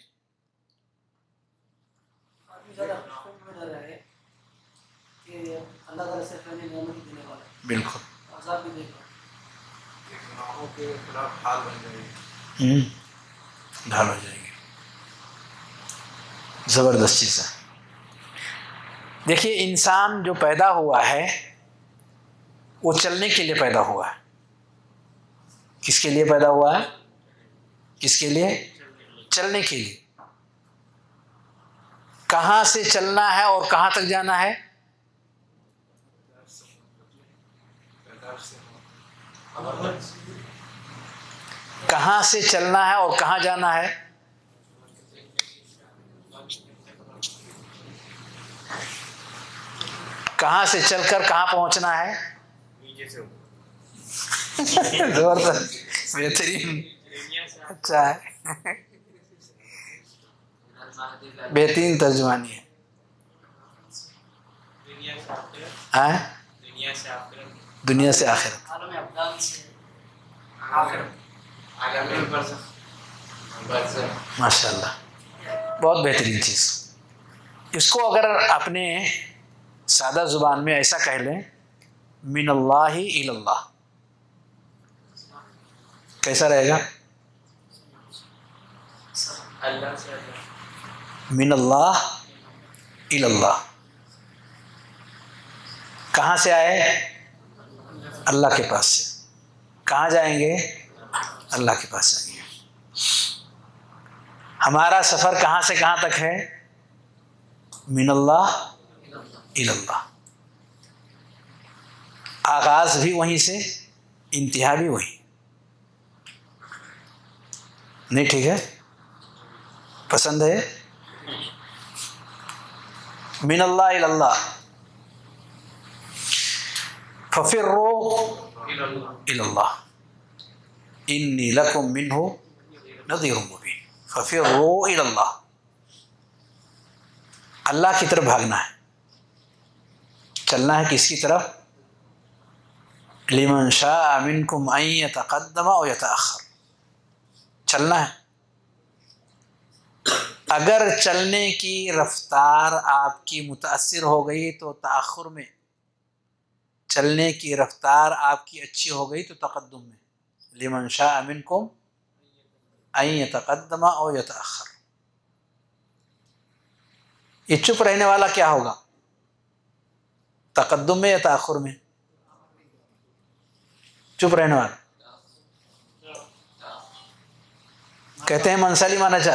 Speaker 1: बिल्कुल ढाल हो जाएगी, ज़बरदस्त चीज़ है। देखिए इंसान जो पैदा हुआ है वो चलने के लिए पैदा हुआ है। किसके लिए पैदा हुआ है? किसके लिए? चलने के लिए। कहाँ से चलना है और कहाँ तक जाना है? कहाँ से चलना है और कहाँ जाना है? कहाँ से चलकर कहाँ पहुंचना है? जबरदस्त, बेहतरीन, अच्छा है, बेहतरीन तर्जुमानी है। हाँ? दुनिया से आखिरत, माशाल्लाह, बहुत बेहतरीन चीज़। इसको अगर अपने सादा ज़ुबान में ऐसा कह लें, मिनल्लाहि इलल्लाह, कैसा रहेगा? मिनल्लाह इलल्लाह, कहाँ से आए? अल्लाह के पास से। कहाँ जाएंगे? अल्लाह के पास जाएंगे। हमारा सफ़र कहाँ से कहाँ तक है? मिनल्लाह इलल्लाह, आगाज़ भी वहीं से, इंतहा भी वहीं। नहीं ठीक है? पसंद है? मिनल्लाह इलल्लाह, फफिर्रू इलल्लाह इन्नी लकुम मिन्हु नज़ीरुम मुबीन। फफिर्रू इलल्लाह, अल्लाह की तरफ भागना है, चलना है किसकी तरफ? लिमन शाअ मिनकुम अन यतक़द्दम औ यतअख़्ख़र, चलना है। अगर चलने की रफ्तार आपकी मुतासिर हो गई तो ताख़ुर में, चलने की रफ्तार आपकी अच्छी हो गई तो तक़द्दुम में। लिमन शाअ मिनकुम अन यतक़द्दम औ यतअख़्ख़र, ये चुप रहने वाला क्या होगा? तक़द्दुम में या ताख़ुर में? चुप रहने वाला कहते हैं मनसलिमा नजा,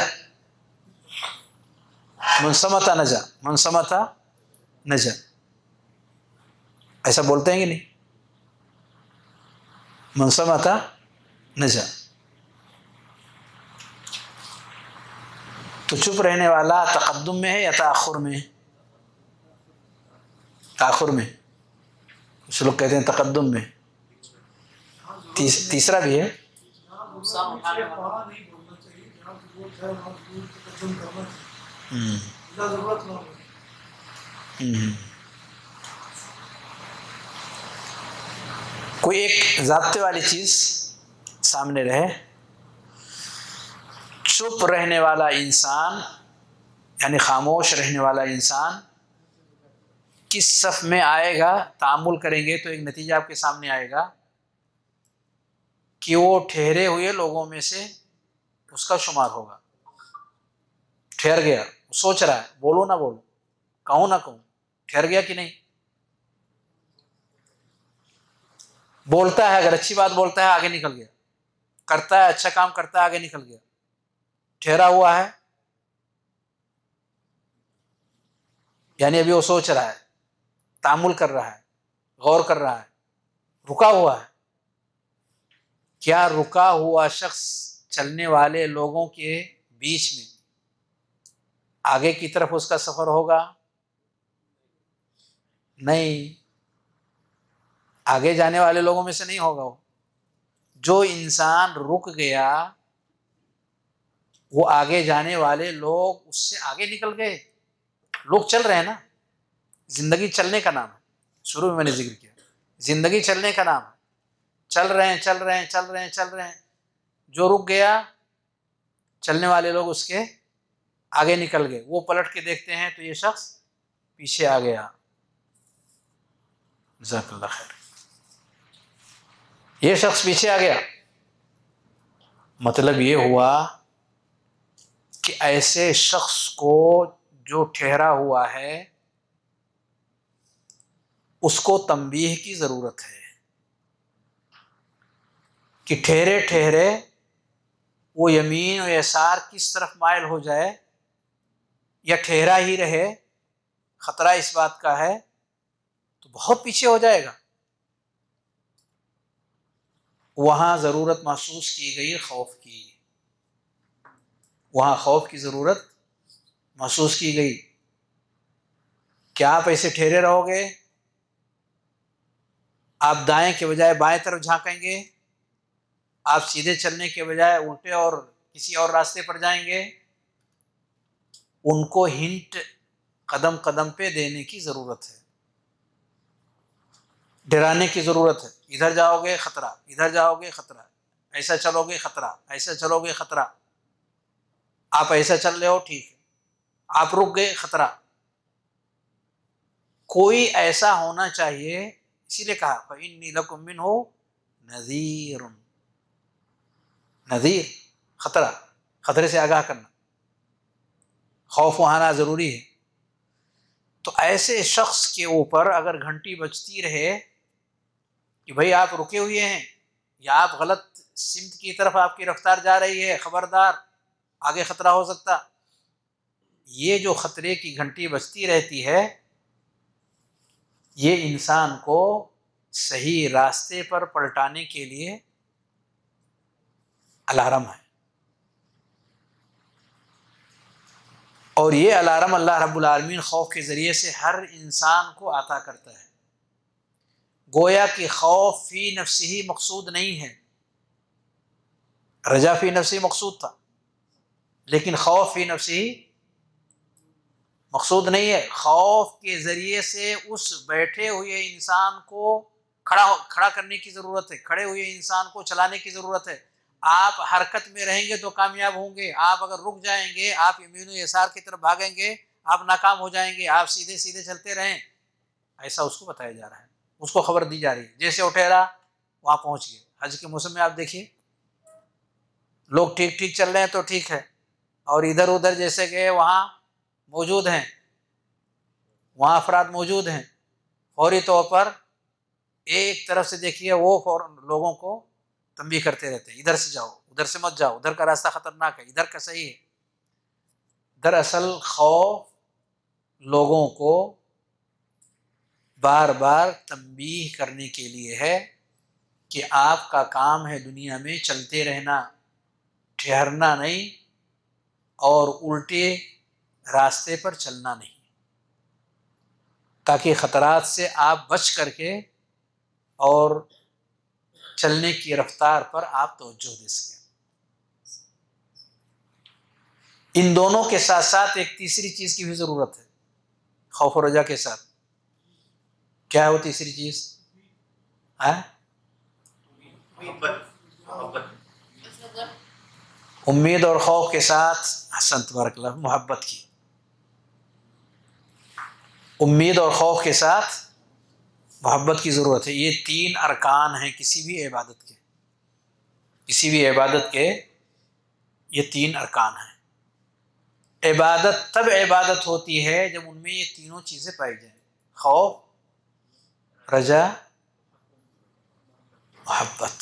Speaker 1: मुनसमता नजा, मुनसमता नजा, ऐसा बोलते हैं कि नहीं? मुनसमता नजा, तो चुप रहने वाला तकद्दुम में है या ताखुर में? ताखुर में। कुछ लोग कहते हैं तकद्दुम में। तीस, तीसरा भी है। हम्म हम्म कोई एक ज़ाब्ते वाली चीज सामने रहे, चुप रहने वाला इंसान यानी खामोश रहने वाला इंसान किस सफ में आएगा, तामुल करेंगे तो एक नतीजा आपके सामने आएगा कि वो ठहरे हुए लोगों में से उसका शुमार होगा। ठहर गया, सोच रहा है बोलो ना बोलो, कहूं ना कहूं, ठहर गया कि नहीं? बोलता है, अगर अच्छी बात बोलता है आगे निकल गया, करता है अच्छा काम करता है आगे निकल गया, ठहरा हुआ है यानी अभी वो सोच रहा है, तामुल कर रहा है, गौर कर रहा है, रुका हुआ है। क्या रुका हुआ शख्स चलने वाले लोगों के बीच में आगे की तरफ उसका सफर होगा? नहीं, आगे जाने वाले लोगों में से नहीं होगा वो। जो इंसान रुक गया वो आगे जाने वाले लोग उससे आगे निकल गए। लोग चल रहे हैं ना, जिंदगी चलने का नाम है। शुरू में मैंने जिक्र किया, जिंदगी चलने का नाम है। चल रहे हैं चल रहे हैं चल रहे हैं चल रहे हैं, जो रुक गया चलने वाले लोग उसके आगे निकल गए। वो पलट के देखते हैं तो ये शख्स पीछे आ गया। जज़ाकल्लाह खैर, ये शख्स पीछे आ गया। मतलब ये हुआ कि ऐसे शख्स को जो ठहरा हुआ है उसको तंबीह की जरूरत है कि ठहरे ठहरे वो यमीन और यसार किस तरफ माइल हो जाए या ठहरा ही रहे। खतरा इस बात का है तो बहुत पीछे हो जाएगा। वहां जरूरत महसूस की गई खौफ की, वहां खौफ की जरूरत महसूस की गई। क्या आप ऐसे ठहरे रहोगे? आप दाएं के बजाय बाएं तरफ झांकेंगे? आप सीधे चलने के बजाय उल्टे और किसी और रास्ते पर जाएंगे? उनको हिंट कदम कदम पे देने की जरूरत है, डराने की जरूरत है। इधर जाओगे खतरा, इधर जाओगे खतरा, ऐसा चलोगे खतरा, ऐसा चलोगे खतरा। आप ऐसा चल रहे हो ठीक है, आप रुक गए खतरा। कोई ऐसा होना चाहिए, इसीलिए कहा फ़इन्नी लकुम मिन्हु नज़ीरुन। नज़ीर खतरा, खतरे से आगाह करना, खौफ आना जरूरी है। तो ऐसे शख्स के ऊपर अगर घंटी बजती रहे कि भाई आप रुके हुए हैं या आप गलत सिमत की तरफ आपकी रफ्तार जा रही है, खबरदार आगे खतरा हो सकता, ये जो खतरे की घंटी बजती रहती है ये इंसान को सही रास्ते पर पलटाने के लिए अलार्म है। और ये अलार्म अल्लाह रब्बुल आलमीन खौफ के ज़रिए से हर इंसान को अता करता है। गोया कि खौफ फी नफ्सिही मकसूद नहीं है, रजा फी नफ्सी मकसूद था, लेकिन खौफ फी नफ्सिही मकसूद नहीं है। खौफ के ज़रिए से उस बैठे हुए इंसान को खड़ा खड़ा करने की ज़रूरत है, खड़े हुए इंसान को चलाने की ज़रूरत है। आप हरकत में रहेंगे तो कामयाब होंगे, आप अगर रुक जाएंगे, आप यमीन व यसार की तरफ भागेंगे, आप नाकाम हो जाएंगे। आप सीधे सीधे चलते रहें, ऐसा उसको बताया जा रहा है, उसको खबर दी जा रही है। जैसे उठेरा वहाँ पहुँच गए। हज के मौसम में आप देखिए, लोग ठीक ठीक चल रहे हैं तो ठीक है, और इधर उधर जैसे गए वहाँ मौजूद हैं, वहाँ अफराद मौजूद हैं, फौरी तौर पर एक तरफ से देखिए वो फौरन लोगों को तंबीह करते रहते हैं, इधर से जाओ उधर से मत जाओ, उधर का रास्ता खतरनाक है, इधर का सही है। दरअसल खौफ लोगों को बार बार तंबीह करने के लिए है कि आपका काम है दुनिया में चलते रहना, ठहरना नहीं और उल्टे रास्ते पर चलना नहीं, ताकि ख़तरात से आप बच करके और चलने की रफ्तार पर आप तवज्जो दे सकें। इन दोनों के साथ साथ एक तीसरी चीज़ की भी ज़रूरत है खौफ और रजा के साथ। क्या है वो तीसरी चीज़? है उम्मीद और खौफ के साथ हसन तबारकल्लाह मोहब्बत की। उम्मीद और खौफ के साथ मोहब्बत की ज़रूरत है। ये तीन अरकान हैं किसी भी इबादत के, किसी भी इबादत के ये तीन अरकान हैं। इबादत तब इबादत होती है जब उनमें ये तीनों चीज़ें पाई जाएं, खौफ, रजा, मोहब्बत।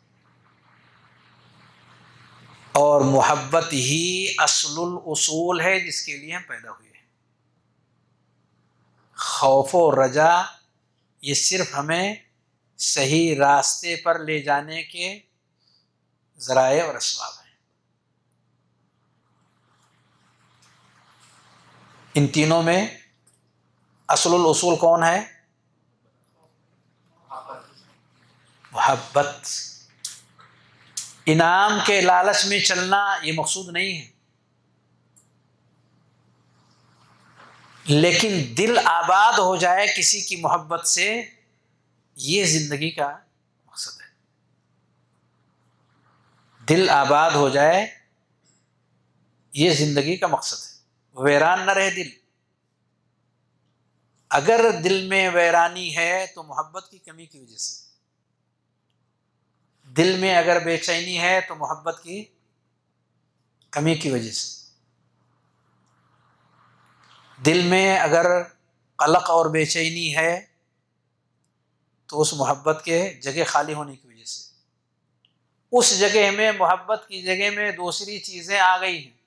Speaker 1: और मोहब्बत ही असलुल उसूल है जिसके लिए हम पैदा हुए हैं। खौफ और रजा ये सिर्फ हमें सही रास्ते पर ले जाने के ज़राए और असबाब हैं। इन तीनों में असलुल उसूल कौन है? मोहब्बत। इनाम के लालच में चलना ये मकसूद नहीं है, लेकिन दिल आबाद हो जाए किसी की मोहब्बत से, ये जिंदगी का मकसद है। दिल आबाद हो जाए ये जिंदगी का मकसद है। वैरान न रहे दिल। अगर दिल में वैरानी है तो मोहब्बत की कमी की वजह से, दिल में अगर बेचैनी है तो मोहब्बत की कमी की वजह से, दिल में अगर कलक और बेचैनी है तो उस मोहब्बत के जगह खाली होने की वजह से, उस जगह में मोहब्बत की जगह में दूसरी चीज़ें आ गई हैं।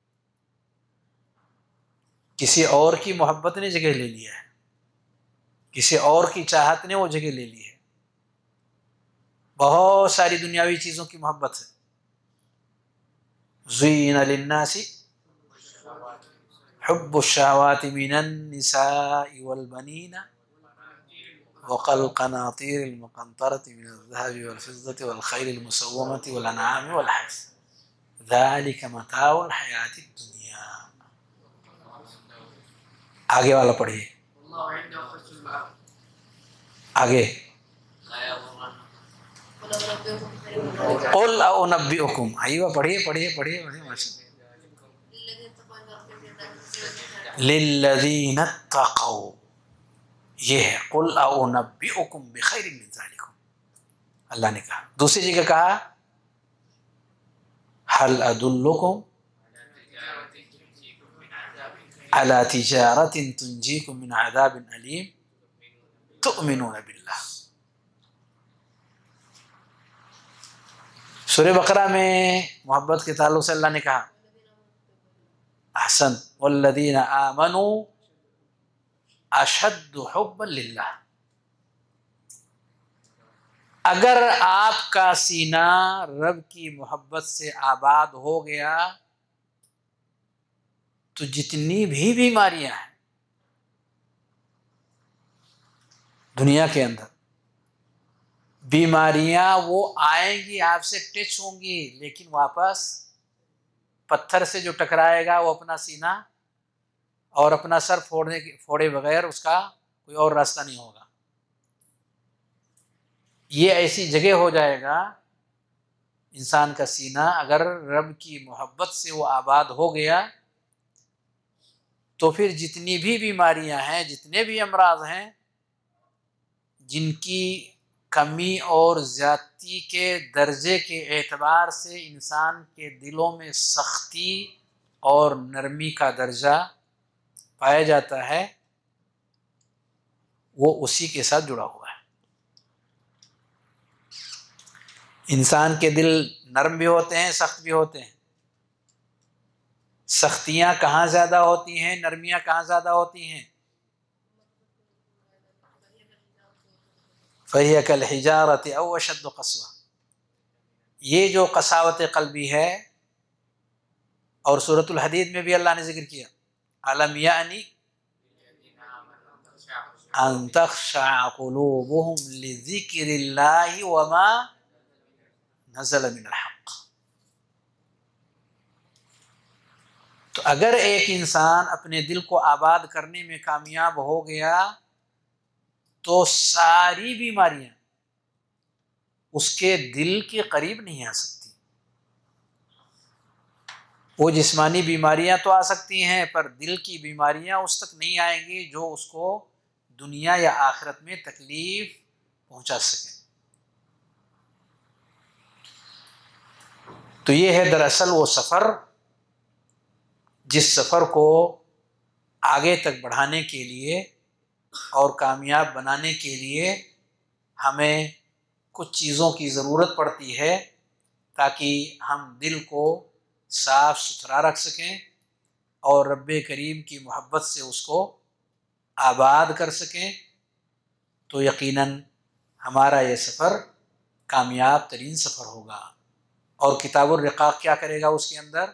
Speaker 1: किसी और की मोहब्बत ने जगह ले लिया है, किसी और की चाहत ने वो जगह ले ली है। बहुत सारी दुनियावी चीज़ों की मोहब्बत है। ज़ुय्यिना लिन्नासि हुब्बुश्शहवाति मिनन निसाइ वल बनीना वक़ल क़नातीरिल मुक़ंतरति मिनज़्ज़हबि वल फ़िज़्ज़ति वल ख़ैलिल मुसव्वमति वल अनआमि वल हर्स ज़ालिका मताउल हयातिद दुनिया। आगे वाला पढ़िए, आगे। क़ुल अउनब्बिउकुम, आइए पढ़िए पढ़िए पढ़िए पढ़िए माशाअल्लाह। लिल्लज़ीना तक़ौ, ये है क़ुल अउनब्बिउकुम बिखैरिम मिन ज़ालिकुम। अल्लाह ने कहा। दूसरी जगह कहा हल अदुल्लुकुम अला तिजारतिन तुंजीकुम मिन अज़ाबिन अलीम तुअमिनून बिल्लाह। सूरह बकरा में मोहब्बत के ताल्लुक से अल्लाह ने कहा अहसन वल्लज़ीना आमनू अशद्दु हुब्बन लिल्लाह। अगर आपका सीना रब की मोहब्बत से आबाद हो गया तो जितनी भी बीमारियां हैं दुनिया के अंदर, बीमारियां वो आएंगी, आपसे टच होंगी, लेकिन वापस पत्थर से जो टकराएगा वो अपना सीना और अपना सर फोड़ने के फोड़े बगैर उसका कोई और रास्ता नहीं होगा। ये ऐसी जगह हो जाएगा इंसान का सीना, अगर रब की मोहब्बत से वो आबाद हो गया तो फिर जितनी भी बीमारियां हैं, जितने भी अमराज हैं जिनकी कमी और ज़्यादती के दर्जे के एतबार से इंसान के दिलों में सख्ती और नरमी का दर्जा पाया जाता है, वो उसी के साथ जुड़ा हुआ है। इंसान के दिल नरम भी होते हैं, सख्त भी होते हैं। सख्तियां कहाँ ज्यादा होती हैं, नरमियां कहाँ ज्यादा होती हैं? फ़हिय कल हिजारत औ अशद्दु क़स्वा। ये जो कसावत क़ल्बी है, और सूरतुल हदीद में भी अल्लाह ने जिक्र किया, अलम यानी अन तख़शअ क़ुलूबुहुम लिज़िक्रिल्लाहि वमा नज़ल मिनल हक़। तो अगर एक इंसान अपने दिल को आबाद करने में कामयाब हो गया तो सारी बीमारियां उसके दिल के करीब नहीं आ सकती। वो जिस्मानी बीमारियां तो आ सकती हैं, पर दिल की बीमारियां उस तक नहीं आएंगी जो उसको दुनिया या आखिरत में तकलीफ पहुंचा सके। तो ये है दरअसल वो सफ़र जिस सफ़र को आगे तक बढ़ाने के लिए और कामयाब बनाने के लिए हमें कुछ चीज़ों की ज़रूरत पड़ती है, ताकि हम दिल को साफ़ सुथरा रख सकें और रब्बे करीम की मोहब्बत से उसको आबाद कर सकें। तो यकीनन हमारा ये सफ़र कामयाब तरीन सफ़र होगा। और किताबुर रिक़ाक़ क्या करेगा? उसके अंदर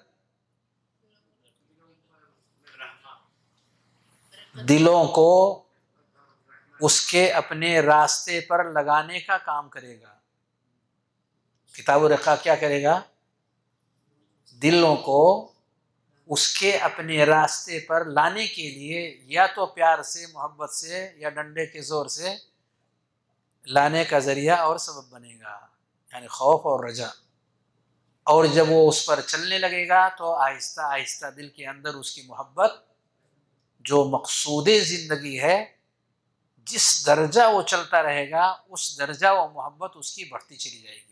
Speaker 1: दिलों को उसके अपने रास्ते पर लगाने का काम करेगा। किताबुर रिक़ाक़ क्या करेगा? दिलों को उसके अपने रास्ते पर लाने के लिए या तो प्यार से, मोहब्बत से, या डंडे के ज़ोर से लाने का ज़रिया और सबब बनेगा, यानी खौफ और रजा। और जब वो उस पर चलने लगेगा तो आहिस्ता आहिस्ता दिल के अंदर उसकी मोहब्बत, जो मकसूदे ज़िंदगी है, जिस दर्जा वो चलता रहेगा उस दर्जा वो मोहब्बत उसकी बढ़ती चली जाएगी।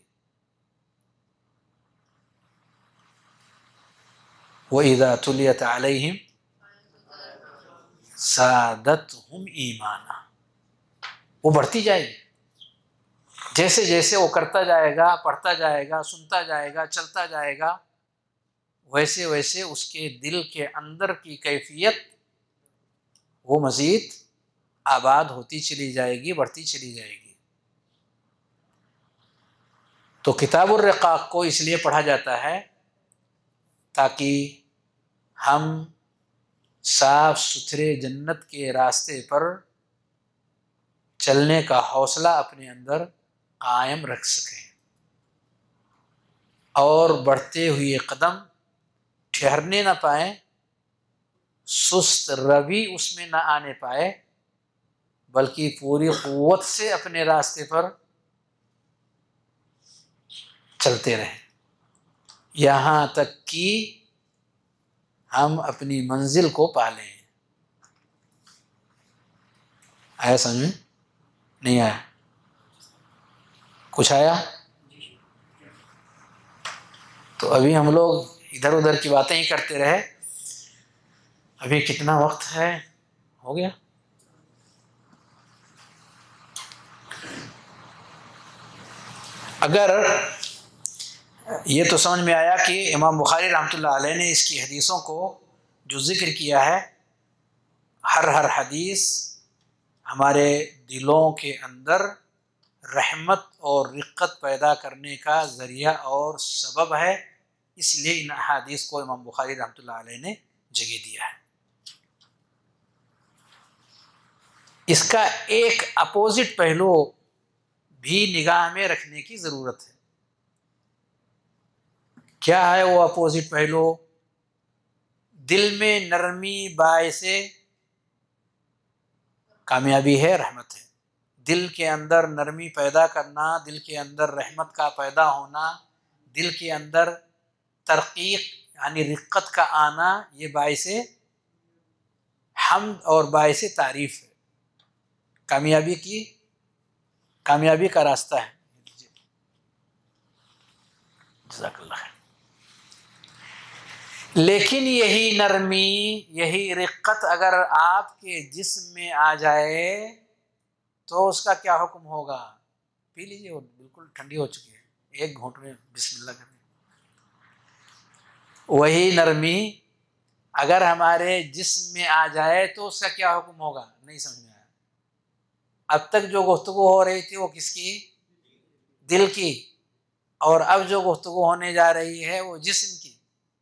Speaker 1: व इज़ा तुलियत अलैहिम ज़ादतहुम ईमाना, वो बढ़ती जाएगी। जैसे जैसे वो करता जाएगा, पढ़ता जाएगा, सुनता जाएगा, चलता जाएगा, वैसे वैसे उसके दिल के अंदर की कैफियत वो मज़ीद आबाद होती चली जाएगी, बढ़ती चली जाएगी। तो किताबुर रिक़ाक़ को इसलिए पढ़ा जाता है ताकि हम साफ सुथरे जन्नत के रास्ते पर चलने का हौसला अपने अंदर कायम रख सकें और बढ़ते हुए कदम ठहरने न पाए, सुस्त रवि उसमें न आने पाए, बल्कि पूरी क़ुव्वत से अपने रास्ते पर चलते रहें, यहाँ तक कि हम अपनी मंजिल को पा लें। आया समझ में? नहीं आया? कुछ आया? तो अभी हम लोग इधर उधर की बातें ही करते रहे। अभी कितना वक्त है? हो गया? अगर ये तो समझ में आया कि इमाम बुखारी रहमतुल्लाह अलैह ने इसकी हदीसों को जो ज़िक्र किया है, हर हर हदीस हमारे दिलों के अंदर रहमत और रिक़्क़त पैदा करने का ज़रिया और सबब है, इसलिए इन हदीस को इमाम बुखारी रहमतुल्लाह अलैह ने जगह दिया है। इसका एक अपोजिट पहलू भी निगाह में रखने की ज़रूरत है। क्या है वो अपोजिट पहलू? दिल में नरमी बाइसे कामयाबी है, रहमत है। दिल के अंदर नरमी पैदा करना, दिल के अंदर रहमत का पैदा होना, दिल के अंदर तरकीक यानी रिक़्क़त का आना, ये बाइसे हम्द और बाइसे तारीफ़ है। कामयाबी की कामयाबी का रास्ता है। जज़ाकल्लाह। लेकिन यही नरमी, यही रिक़्क़त अगर आपके जिस्म में आ जाए तो उसका क्या हुक्म होगा? पी लीजिए, वो बिल्कुल ठंडी हो चुकी है। एक घूंट में बिस्मिल्लाह करनी। वही नरमी अगर हमारे जिस्म में आ जाए तो उसका क्या हुक्म होगा, नहीं समझ में आया। अब तक जो गुफ्तगू हो रही थी वो किसकी, दिल की, और अब जो गुफ्तगू होने जा रही है वो जिस्म की।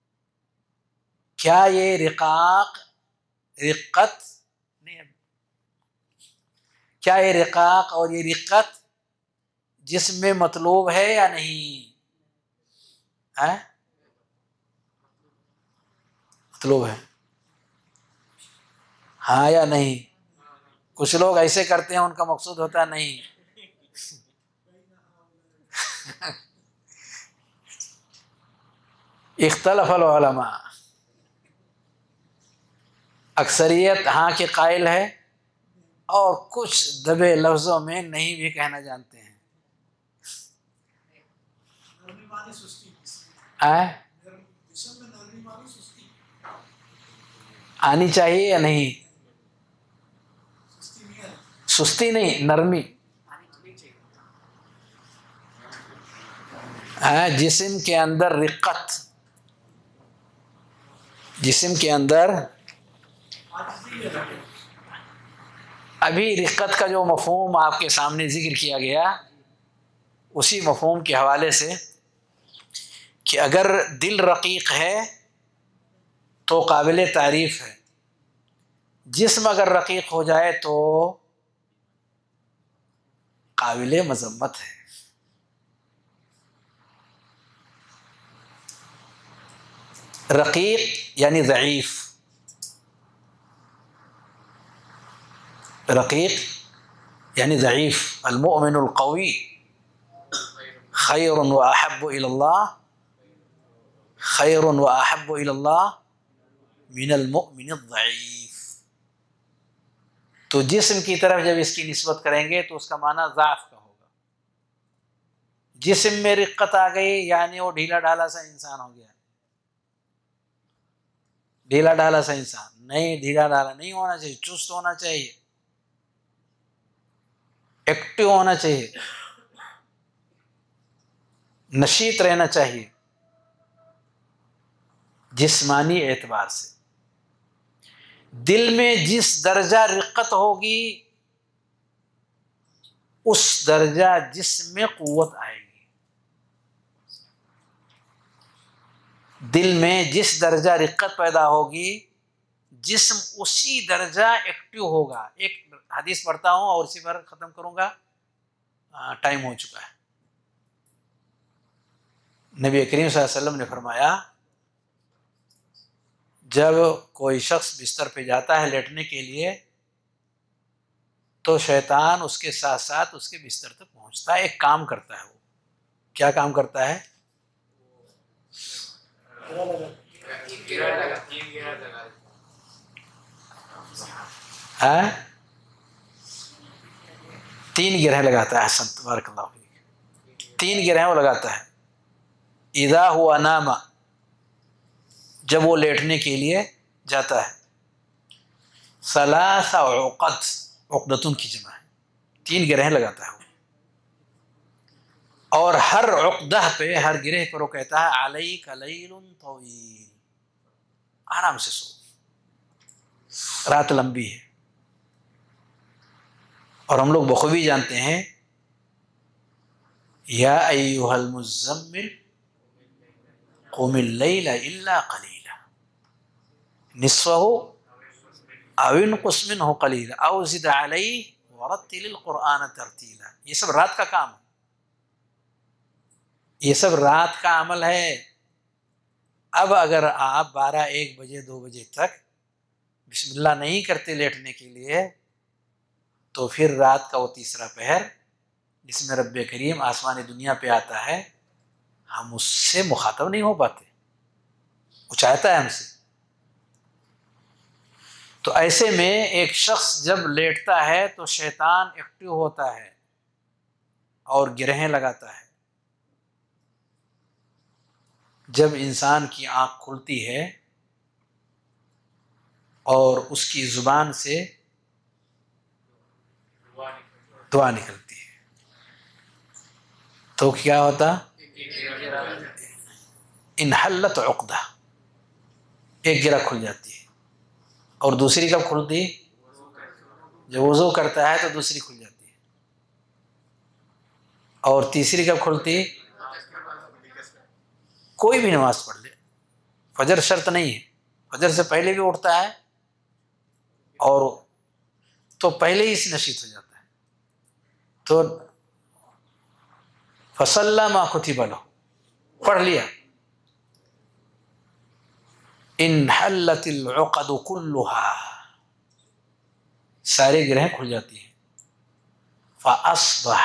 Speaker 1: क्या ये रिकाक रिक्कत नहीं, क्या ये रिकाक और ये रिक्कत जिस्म में मतलूब है या नहीं है? मतलूब है, हाँ या नहीं? कुछ लोग ऐसे करते हैं, उनका मकसूद होता नहीं। इख्तलफल उलमा, अक्सरियत हाँ के कायल है और कुछ दबे लफ्जों में नहीं भी कहना जानते हैं। आए? आनी चाहिए या नहीं? सुस्ती नहीं, नरमी। है जिस्म के अंदर रिक्कत, जिस्म के अंदर अभी रिक्कत का जो मफहूम आपके सामने जिक्र किया गया, उसी मफहूम के हवाले से कि अगर दिल रकीक है तो काबिल तारीफ है, जिस्म अगर रकीक हो जाए तो काबिल मजम्मत है। रकीक यानी ज़ईफ, रकीक यानी ज़ईफ। अल-मुअमिनुल क़वी खैरुन व अहब्बु इलल्लाह, खैरुन व अहब्बु इलल्लाह मिनल मुअमिनिज़ ज़ईफ। तो जिस्म की तरफ जब इसकी निस्बत करेंगे तो उसका माना ज़ाफ़ का होगा। जिस्म में रिक्कत आ गई यानी वो ढीला ढाला सा इंसान हो गया। ढीला ढाला सा इंसान नहीं, ढीला ढाला नहीं होना चाहिए, चुस्त होना चाहिए, एक्टिव होना चाहिए, नशीत रहना चाहिए जिस्मानी एतबार से। दिल में जिस दर्जा रिक्कत होगी उस दर्जा जिस्म में कुव्वत आएगी। दिल में जिस दर्जा रिक्कत पैदा होगी जिस्म उसी दर्जा एक्टिव होगा। एक हदीस पढ़ता हूं और इसी पर खत्म करूंगा, टाइम हो चुका है। नबी करीम सल्लल्लाहु अलैहि वसल्लम ने फरमाया, जब कोई शख्स बिस्तर पे जाता है लेटने के लिए तो शैतान उसके साथ साथ उसके बिस्तर तक पहुंचता है, एक काम करता है। वो क्या काम करता है? है? तीन गिरह लगाता है। हसन तबारकल्लाह, तीन गिरह वो लगाता है। इदा हुआ नामा, जब वो लेटने के लिए जाता है। सलासा उक़द, उक़दतुन की जमा है, तीन गिरह लगाता है वो। और हर उक़दह पे, हर गिरह पर वो कहता है अलैका लैलुन तवील, आराम से सो, रात लंबी है। और हम लोग बखूबी जानते हैं, या अय्युहल मुज़्ज़म्मिल क़ुमिल लैला इल्ला क़लीला निस्फ़हु औ इनक़ुस मिन्हु क़लीला औ ज़िद अलैहि वरत्तिलिल क़ुरआन तरतीला। ये सब रात का काम है, ये सब रात का अमल है। अब अगर आप बारह एक बजे दो बजे तक बिस्मिल्लाह नहीं करते लेटने के लिए, तो फिर रात का वो तीसरा पहर जिसमें रब्बे करीम आसमानी दुनिया पे आता है, हम उससे मुखातब नहीं हो पाते, वो चाहता है हमसे। तो ऐसे में एक शख्स जब लेटता है तो शैतान एक्टिव होता है और गिरहें लगाता है। जब इंसान की आंख खुलती है और उसकी जुबान से दुआ निकलती है तो क्या होता? इनहल्लत उक़दा, एक गिरा खुल जाती है। और दूसरी कब खुलती? जब वज़ू करता है तो दूसरी खुल जाती है। और तीसरी कब खुलती? कोई भी नमाज पढ़ ले, फजर शर्त नहीं है, फजर से पहले भी उठता है और तो पहले ही से नशीत हो जाता है। तो फसल्ला मा कुतिबा लहू, पढ़ लिया। इनहल्लतिल उक़दु कुल्लुहा, सारे गिरहें खुल जाती हैं। फ़अस्बह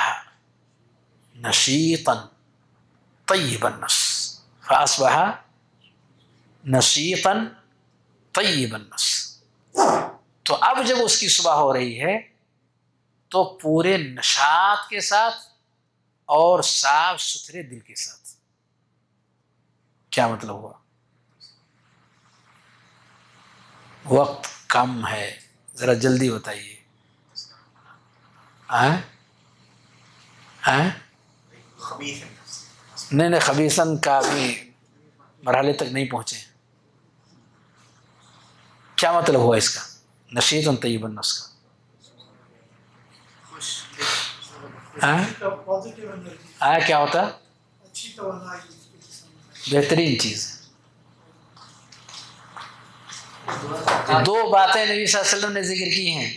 Speaker 1: नशीतन तय्यिबन नफ्स, फ़अस्बह नशीतन तय्यिबन नफ्स। तो अब जब उसकी सुबह हो रही है तो पूरे नशात के साथ और साफ सुथरे दिल के साथ। क्या मतलब हुआ? वक्त कम है, जरा जल्दी बताइए। हैं हैं नहीं नहीं, खबीसन का भी मरहले तक नहीं पहुंचे। क्या मतलब हुआ इसका? नशीतन तय्यिबन नफ्स का आया क्या होता? बेहतरीन चीज। दो बातें नबी सल्लल्लाहु अलैहि वसल्लम ने जिक्र की हैं,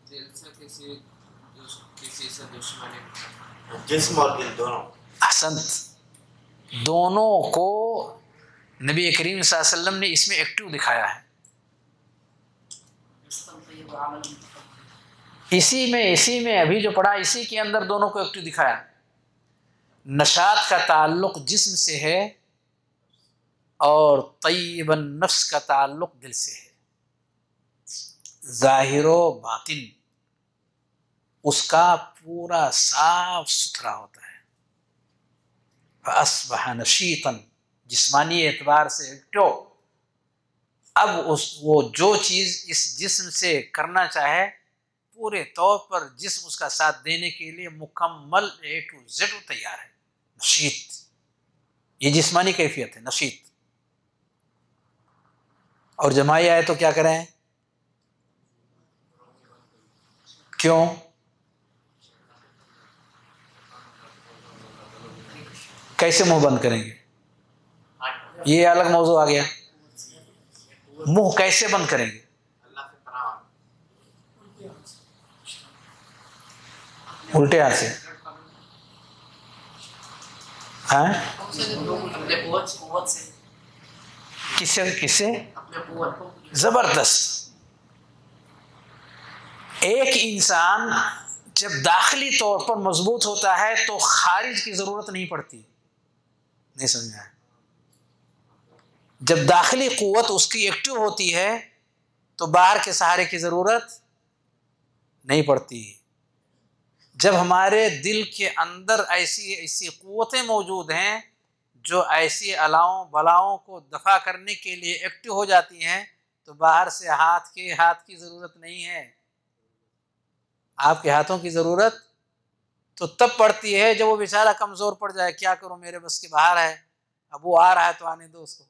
Speaker 2: जिस्म और दिल दोनों।
Speaker 1: हसंत, दोनों को नबी करीम सल्लल्लाहु अलैहि वसल्लम ने इसमें एक्टिव दिखाया है। इसी में इसी में अभी जो पढ़ा, इसी के अंदर दोनों को एक्टिव दिखाया। नशात का ताल्लुक जिस्म से है और तय्यिबन नफ्स का ताल्लुक दिल से है। ज़ाहिरो बातिन उसका पूरा साफ सुथरा होता है। फ़अस्बह नशीतन, जिस्मानी एतबार से एक्टिव। अब उस वो जो चीज़ इस जिस्म से करना चाहे पूरे तौर पर जिस्म उसका साथ देने के लिए मुकम्मल ए टू जेड तैयार है। नशीत, ये जिस्मानी कैफियत है, नशीत। और जमाई आए तो क्या करें? क्यों? कैसे मुंह बंद करेंगे? ये अलग मौजू आ गया। मुंह कैसे बंद करेंगे? उल्टे हाथ से। हाँ? किससे किससे? जबरदस्त। एक इंसान जब दाखिली तौर पर मजबूत होता है तो खारिज की जरूरत नहीं पड़ती। नहीं समझा? जब दाखिली कुव्वत उसकी एक्टिव होती है तो बाहर के सहारे की जरूरत नहीं पड़ती। जब हमारे दिल के अंदर ऐसी ऐसी कुव्वतें मौजूद हैं जो ऐसी अलाओं बलाओं को दफा करने के लिए एक्टिव हो जाती हैं तो बाहर से हाथ के हाथ की जरूरत नहीं है। आपके हाथों की जरूरत तो तब पड़ती है जब वो बेचारा कमजोर पड़ जाए। क्या करूं, मेरे बस के बाहर है, अब वो आ रहा है तो आने दो उसको।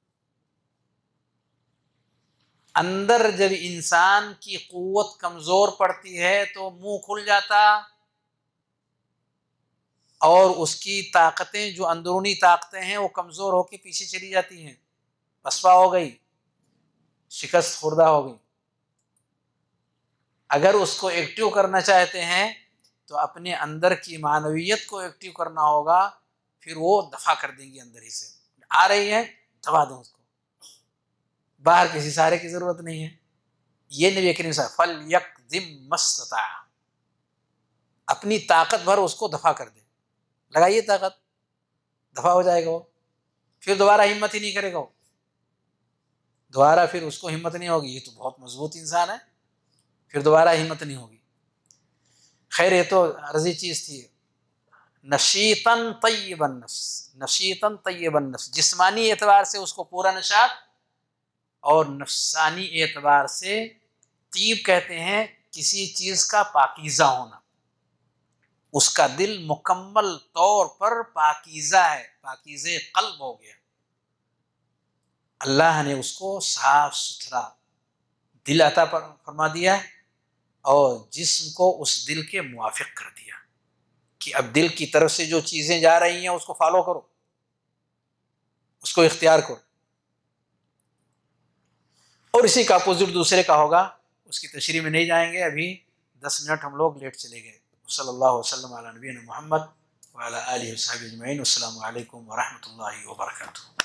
Speaker 1: अंदर जब इंसान की कुव्वत कमजोर पड़ती है तो मुंह खुल जाता और उसकी ताकतें जो अंदरूनी ताकतें हैं वो कमजोर होकर पीछे चली जाती हैं। पसपा हो गई, शिकस्त खुर्दा हो गई। अगर उसको एक्टिव करना चाहते हैं तो अपने अंदर की मानवियत को एक्टिव करना होगा, फिर वो दफा कर देंगी। अंदर ही से आ रही है, दबा दो उसको, बाहर किसी सहारे की जरूरत नहीं है। ये नबी करीम साहब फल यकदिम मस्तता, अपनी ताकत भर उसको दफा कर दे। लगाइए ताकत, दफा हो जाएगा वो, फिर दोबारा हिम्मत ही नहीं करेगा वो, दोबारा फिर उसको हिम्मत नहीं होगी। ये तो बहुत मजबूत इंसान है, फिर दोबारा हिम्मत नहीं होगी। खैर ये तो अर्जी चीज थी। नशीतन तय्यिबन नफ्स, नशीतन तय्यिबन नफ्स, जिस्मानी एतबार से उसको पूरा नशात और नफसानी एतबार से तीब कहते हैं किसी चीज का पाकीज़ा होना। उसका दिल मुकम्मल तौर पर पाकीज़ा है, पाकीज़े क़ल्ब हो गया। अल्लाह ने उसको साफ सुथरा दिल अता फरमा दिया और जिस्म को उस दिल के मुवाफिक कर दिया कि अब दिल की तरफ से जो चीज़ें जा रही हैं उसको फॉलो करो, उसको इख्तियार करो। और इसी का अपोजिट दूसरे का होगा, उसकी तशरीह में नहीं जाएंगे, अभी दस मिनट हम लोग लेट चले गए। सल्लल्लाहु अलैहि वसल्लम अला नबीना मुहम्मद व अला आलिहि व सहबिहि अजमईन। अस्सलामु अलैकुम व रहमतुल्लाहि व बरकातुहू।